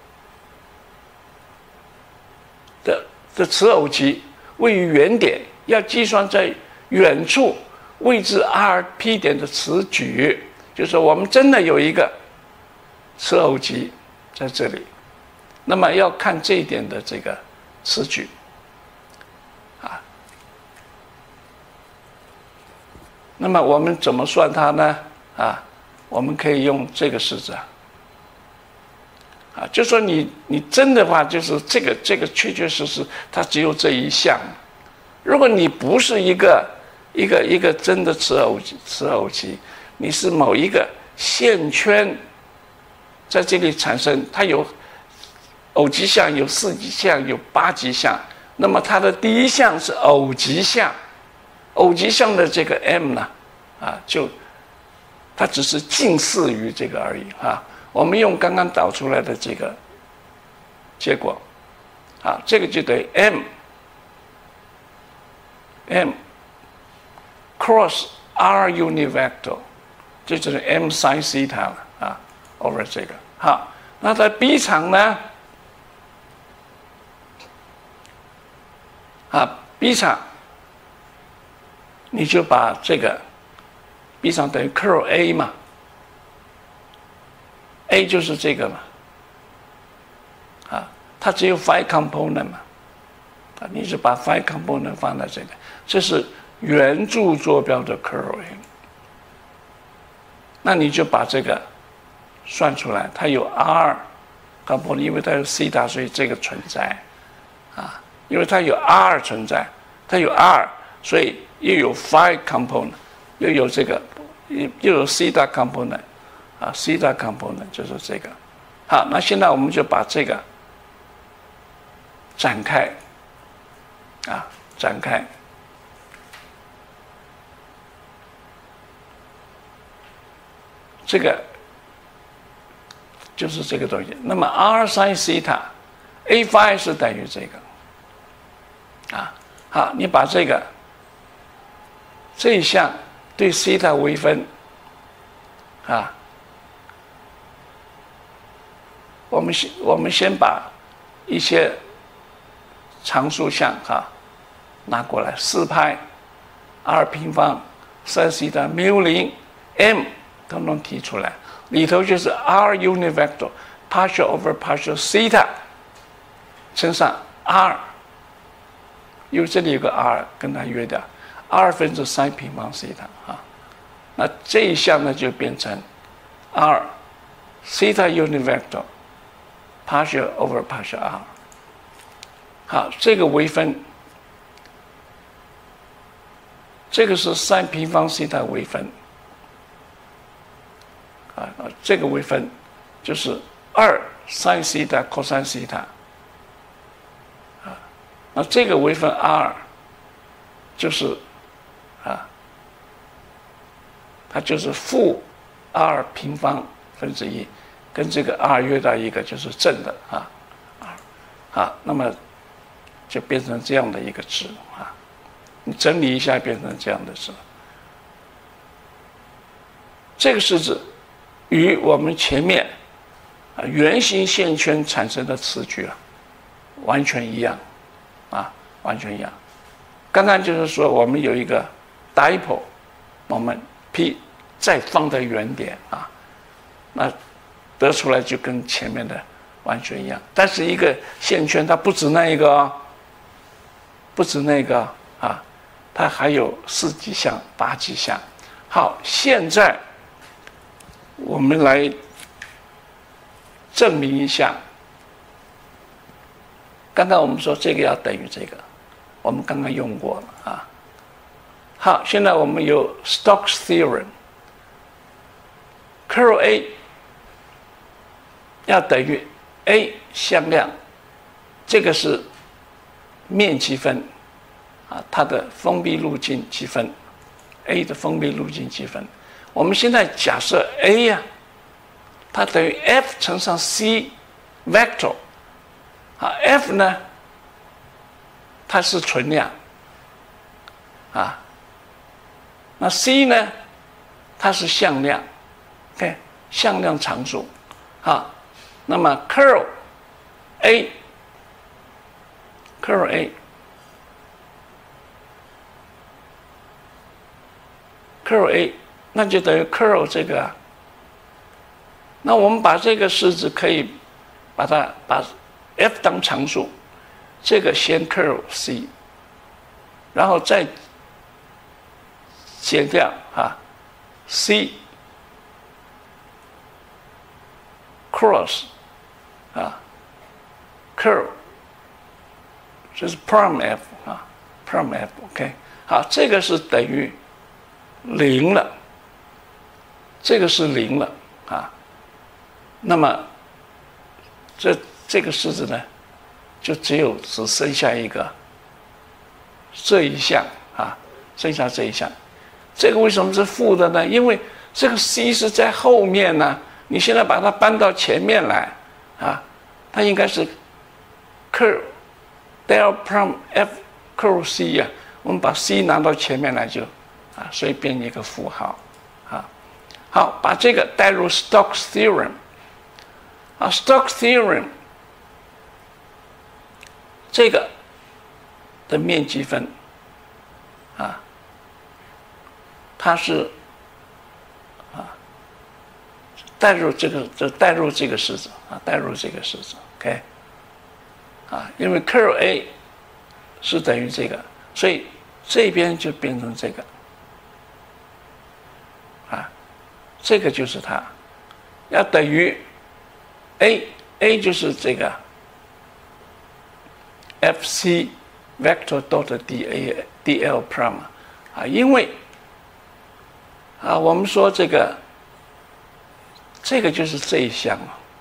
的磁偶极位于原点，要计算在远处位置 Rp 点的磁矩，就是说我们真的有一个磁偶极在这里，那么要看这一点的这个磁矩啊。那么我们怎么算它呢？啊，我们可以用这个式子啊，就说你真的话，就是这个确实它只有这一项。如果你不是一个真的磁偶极，你是某一个线圈在这里产生，它有偶极象，有4极象，有8极象。那么它的第一项是偶极象，偶极象的这个 m 呢，它只是近似于这个而已啊。我们用刚刚导出来的这个结果，这个就等于 m cross r unit vector， 这就是 m sin theta 了啊 ，over 这个。好，那在 B 场呢，B 场你就把这个 B 场等于 curl A 嘛。A 就是这个嘛，它只有5 component 嘛， 啊，你就把 phi component 放在这个，这是圆柱坐标的 curl A。那你就把这个算出来，它有 r component， 因为它有西塔，所以这个存在啊，因为它有 r 存在，它有 r， 所以又有 phi component， 又有这个又有西塔 component 啊，西塔 component 就是这个。好，那现在我们就把这个展开啊，展开。这个就是这个东西。那么 r sin 西塔 a phi 是等于这个啊。好，你把这一项对西塔微分啊，我们先把一些常数项拿过来，4派 r 平方 sin 西塔 mu 0 m。统统提出来，里头就是 r unit vector partial over partial theta 乘上 r， 因为这里有个 r 跟它约的 r 分之sin平方 theta 啊，那这一项呢就变成 r theta unit vector partial over partial r。好，这个微分，这个是sin平方 theta 微分。啊，这个微分就是2 sin 西塔 cos 西塔啊，那这个微分 r 就是啊，它就是负2平方分之1，跟这个 r 约到1个就是正的啊，好，那么就变成这样的一个值啊，你整理一下变成这样的值，这个式子与我们前面圆形线圈产生的词句完全一样啊，完全一样。刚刚就是说我们有一个 dipole， 我们 P 再放在原点啊，那得出来就跟前面的完全一样。但是一个线圈它不止那一个，不止那个啊，它还有4迹象、8迹象。好，现在我们来证明一下。刚刚我们说这个要等于这个，我们刚刚用过了啊。好，现在我们有 Stokes theorem，curl A 要等于 A 向量，这个是面积分啊，它的封闭路径积分 ，A 的封闭路径积分。我们现在假设 A 呀，它等于 F 乘上 C vector， 啊 ，F 呢，它是存量，啊，那 C 呢，它是向量 ，OK， 向量常数，啊，那么 curl A， 那就等于 curl 这个啊。那我们把这个式子可以把 F 当常数，这个先 curl C， 然后再减掉啊 C cross 啊 curl， 这是 prom F 啊 prom F OK， 好，这个是等于0了，这个是0了啊。那么这个式子呢，就只剩下一个这一项啊，剩下这一项。这个为什么是负的呢？因为这个 C 是在后面呢，你现在把它搬到前面来啊，它应该是 curl del prom F curl C 呀，我们把 C 拿到前面来就啊，所以变一个负号啊。好，把这个带入 Stokes theorem。啊 ，Stokes theorem 这个的面积分啊，它是啊带入这个式子啊，带入这个式子 ，OK 啊，因为 curl A 是等于这个，所以这边就变成这个，啊，这个就是它，要等于 a 就是这个 FC vector dot dl prime 啊，因为啊，我们说这个就是这一项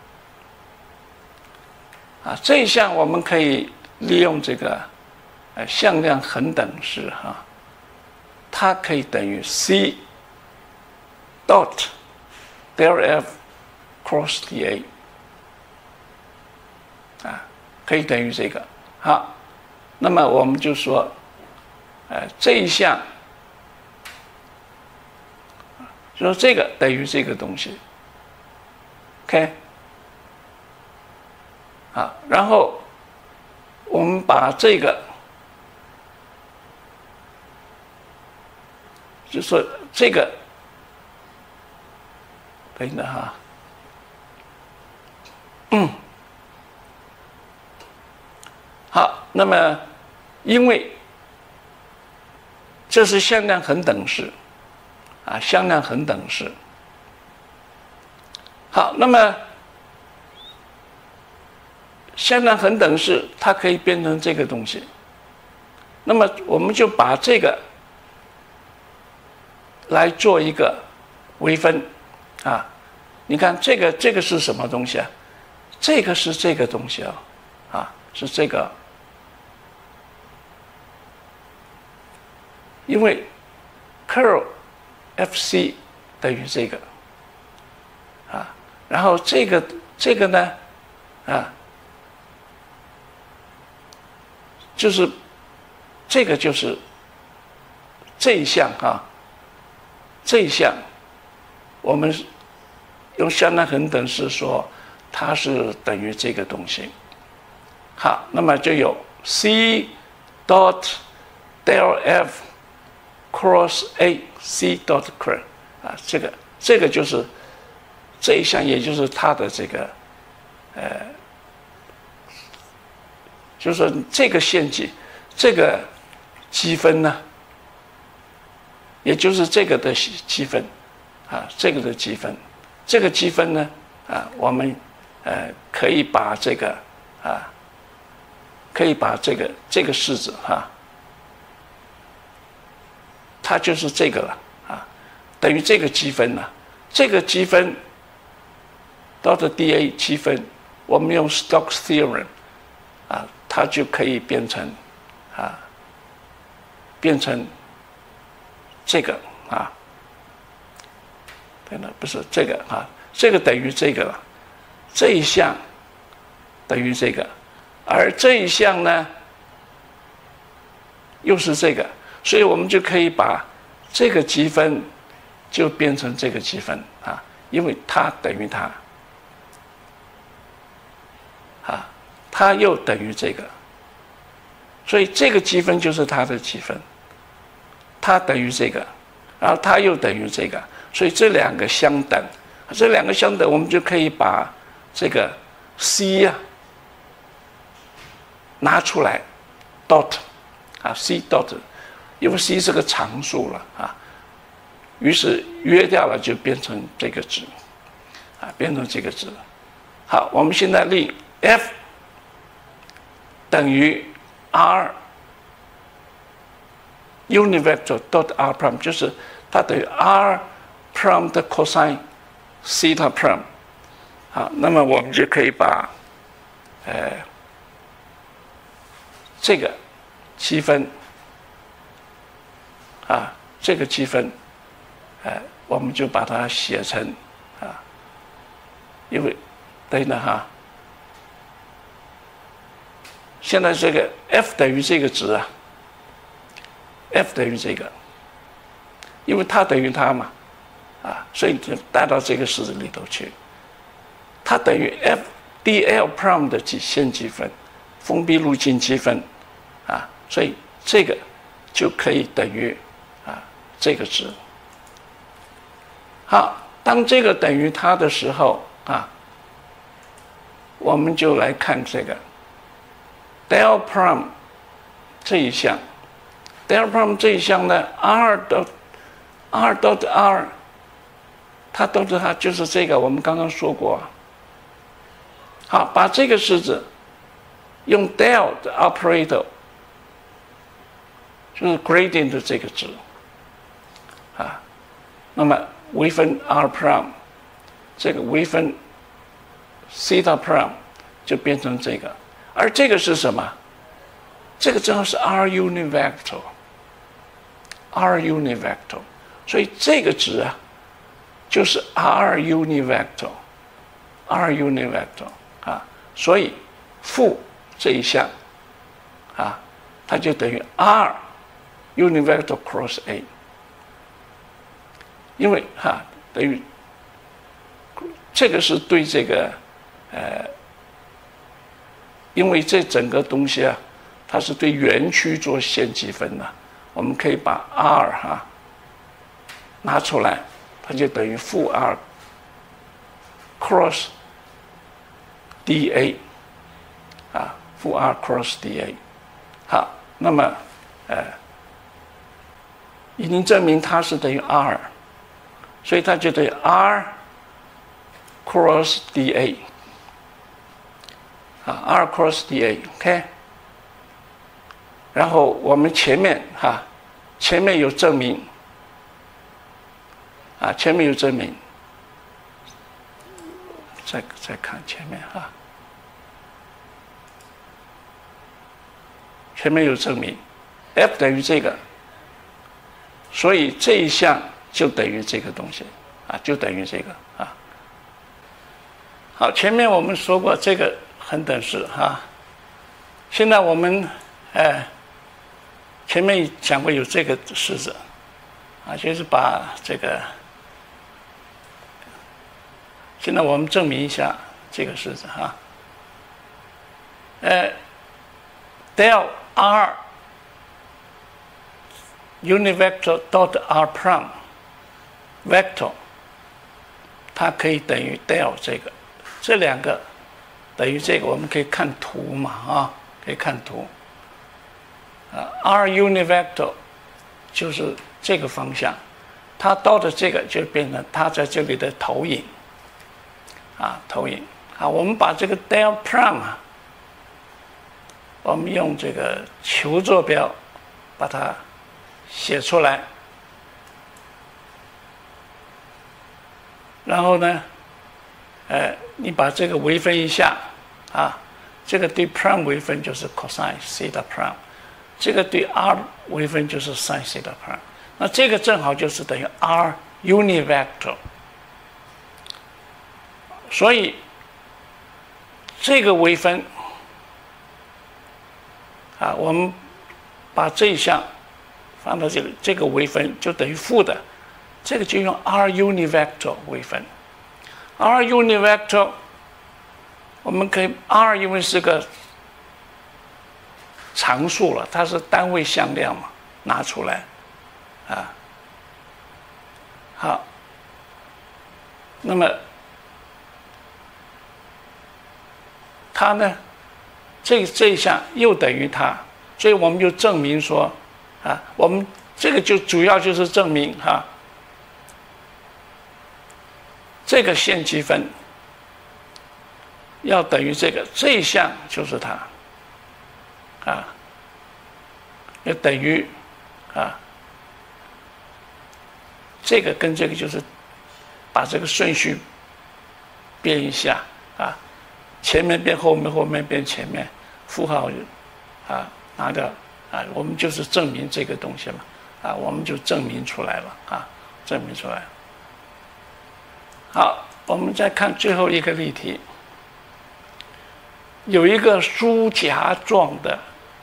啊，这一项我们可以利用这个向量恒等式哈，它可以等于 c dot del f cross dA 啊，可以等于这个。好，那么我们就说，这一项，就说这个等于这个东西 ，OK， 啊，然后我们把这个，就说这个，等等哈，好，那么因为这是向量恒等式啊，向量恒等式。好，那么向量恒等式它可以变成这个东西，那么我们就把这个来做一个微分啊。你看这个是什么东西啊？这个是这个东西啊，是这个。因为 curl FC 等于这个啊，然后这个呢啊，就是这个就是这一项啊，这一项我们用向量恒等式说它是等于这个东西。好，那么就有 c dot del f cross a c dot curl 啊，这个就是这一项，也就是它的这个就是说这个线积这个积分呢，也就是这个的积分啊，这个的积分，这个积分呢啊，我们可以把这个啊，可以把这个式子哈。它就是这个了啊，等于这个积分了。这个积分到的 dA 积分，我们用 Stokes theorem 啊，它就可以变成这个啊，对了，不是这个啊，这个等于这个了，这一项等于这个，而这一项呢又是这个。所以我们就可以把这个积分就变成这个积分啊，因为它等于它啊，它又等于这个，所以这个积分就是它的积分，它等于这个，然后它又等于这个，所以这两个相等，这两个相等，我们就可以把这个 c 啊拿出来 dot 啊 c dot。因为 c 是个常数了啊，于是约掉了就变成这个值，啊，变成这个值。好，我们现在令 f 等于 r unit vector dot r prime， 就是它等于 r prime 的 cosine theta prime。好，那么我们就可以把这个积分。啊，这个积分，我们就把它写成啊，因为对呢哈，现在这个 f 等于这个值啊 ，f 等于这个，因为它等于它嘛，啊，所以就带到这个式子里头去，它等于 f dl prime 的极限积分，封闭路径积分，啊，所以这个就可以等于。这个值，好，当这个等于它的时候啊，我们就来看这个 del prime 这一项 del prim 这一项呢 r dot r 它就是这个，我们刚刚说过。好，把这个式子用 del 的 operator， 就是 gradient 的这个值啊，那么微分 r prime， 这个微分 theta prime 就变成这个，而这个是什么？这个正好是 r unit vector，r unit vector， 所以这个值啊，就是 r unit vector，r unit vector 啊，所以负这一项啊，它就等于 r unit vector cross a， 因为等于这个是对这个因为这整个东西啊，它是对圆区做线积分的，我们可以把 r 拿出来，它就等于负 r cross dA 负 r cross dA。好，那么已经证明它是等于 r， 所以它就等于 r cross dA。r cross dA，OK， 然后我们前面有证明，前面有证明，再看前面前面有证明 ，F 等于这个，所以这一项就等于这个东西就等于这个好，前面我们说过这个恒等式现在我们前面讲过有这个式子就是把这个，现在我们证明一下这个式子del r unit vector dot r prime vector， 它可以等于 del 这两个等于这个，我们可以看图嘛可以看图r unit vector 就是这个方向，它到的这个就变成它在这里的投影投影我们把这个 del prime 我们用这个球坐标把它写出来，然后呢你把这个微分一下这个对 prime 微分就是 cosine theta prime， 这个对 r 微分就是 sin theta prime， 那这个正好就是等于 r unit vector， 所以这个微分我们把这一项放到这里，这个微分就等于负的，这个就用 r unit vector 微分。r unit vector 我们可以 r 因为是个常数了，它是单位向量嘛，拿出来好，那么它呢这一项又等于它，所以我们就证明说我们这个就主要就是证明这个线积分要等于这一项就是它要等于这个跟这个就是把这个顺序变一下前面变后面，后面变前面，负号拿掉我们就是证明这个东西嘛我们就证明出来了证明出来了。好，我们再看最后一个例题，有一个书夹状的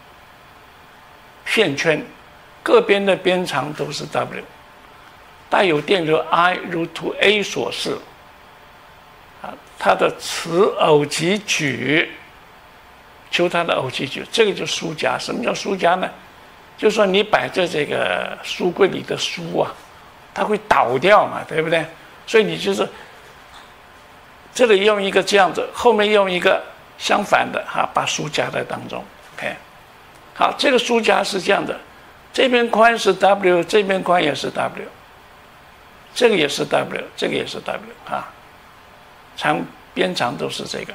线圈，各边的边长都是 W， 带有电流 I 如图 A 所示它的磁偶极矩，求它的偶极矩，这个就书夹。什么叫书夹呢？就是说你摆在这个书柜里的书它会倒掉嘛，对不对？所以你就是这里用一个这样子，后面用一个相反的把书夹在当中 ，OK。 好，这个书夹是这样的，这边宽是 W， 这边宽也是 W， 这个也是 W， 这个也是 W 啊，边长都是这个。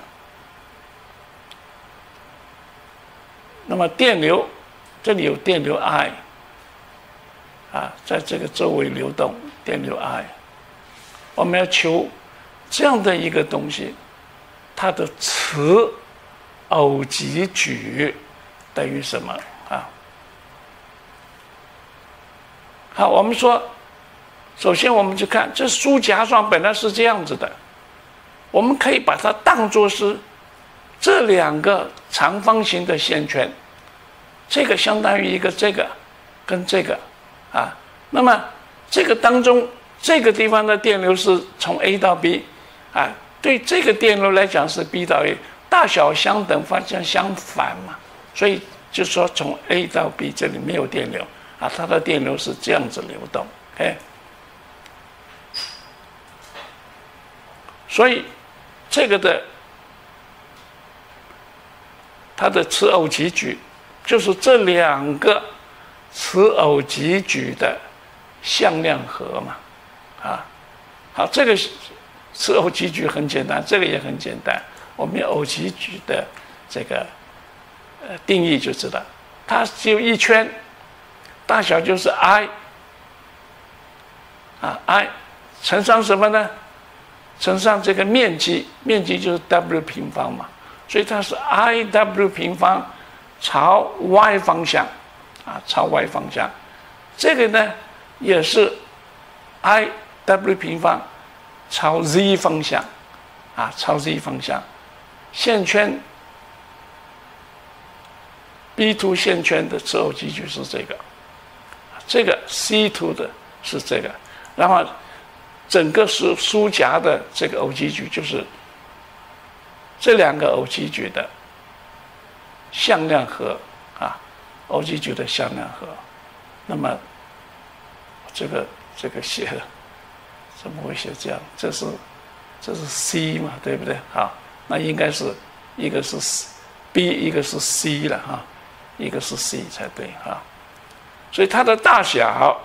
那么电流，这里有电流 I， 啊，在这个周围流动，电流 I， 我们要求这样的一个东西，它的磁偶极矩等于什么啊？好，我们说，首先我们去看这书夹状本来是这样子的，我们可以把它当作是这两个长方形的线圈，这个相当于一个这个跟这个啊，那么这个当中这个地方的电流是从 A 到 B 啊，对这个电流来讲是 B 到 A。大小相等，方向相反嘛，所以就说从 A 到 B 这里没有电流啊，它的电流是这样子流动，哎，所以这个的它的磁偶极矩就是这两个磁偶极矩的向量和嘛，啊，好，这个磁偶极矩很简单，这个也很简单。我们偶极矩的这个定义就知道，它只有一圈，大小就是 I 啊 ，I 乘上什么呢？乘上这个面积，面积就是 W 平方嘛，所以它是 IW 平方朝 Y 方向啊，朝 Y 方向。这个呢也是 IW 平方朝 Z 方向啊，朝 Z 方向。线圈 B2 线圈的磁偶极矩是这个，这个 C2 的是这个，然后整个是书夹的这个偶极矩就是这两个偶极矩的向量和啊，偶极矩的向量和。那么这个写的怎么会写这样？这是 C 嘛，对不对？好。那应该是一个是 B， 一个是 C 了哈，一个是 C 才对哈。所以它的大小，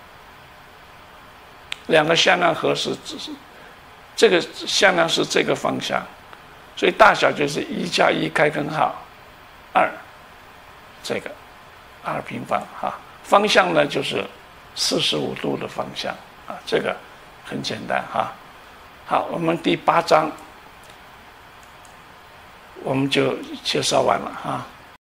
两个向量和是这个向量是这个方向，所以大小就是1加1开根号2，这个2平方哈。方向呢就是45度的方向啊，这个很简单哈。好，我们第8章。我们就介绍完了哈。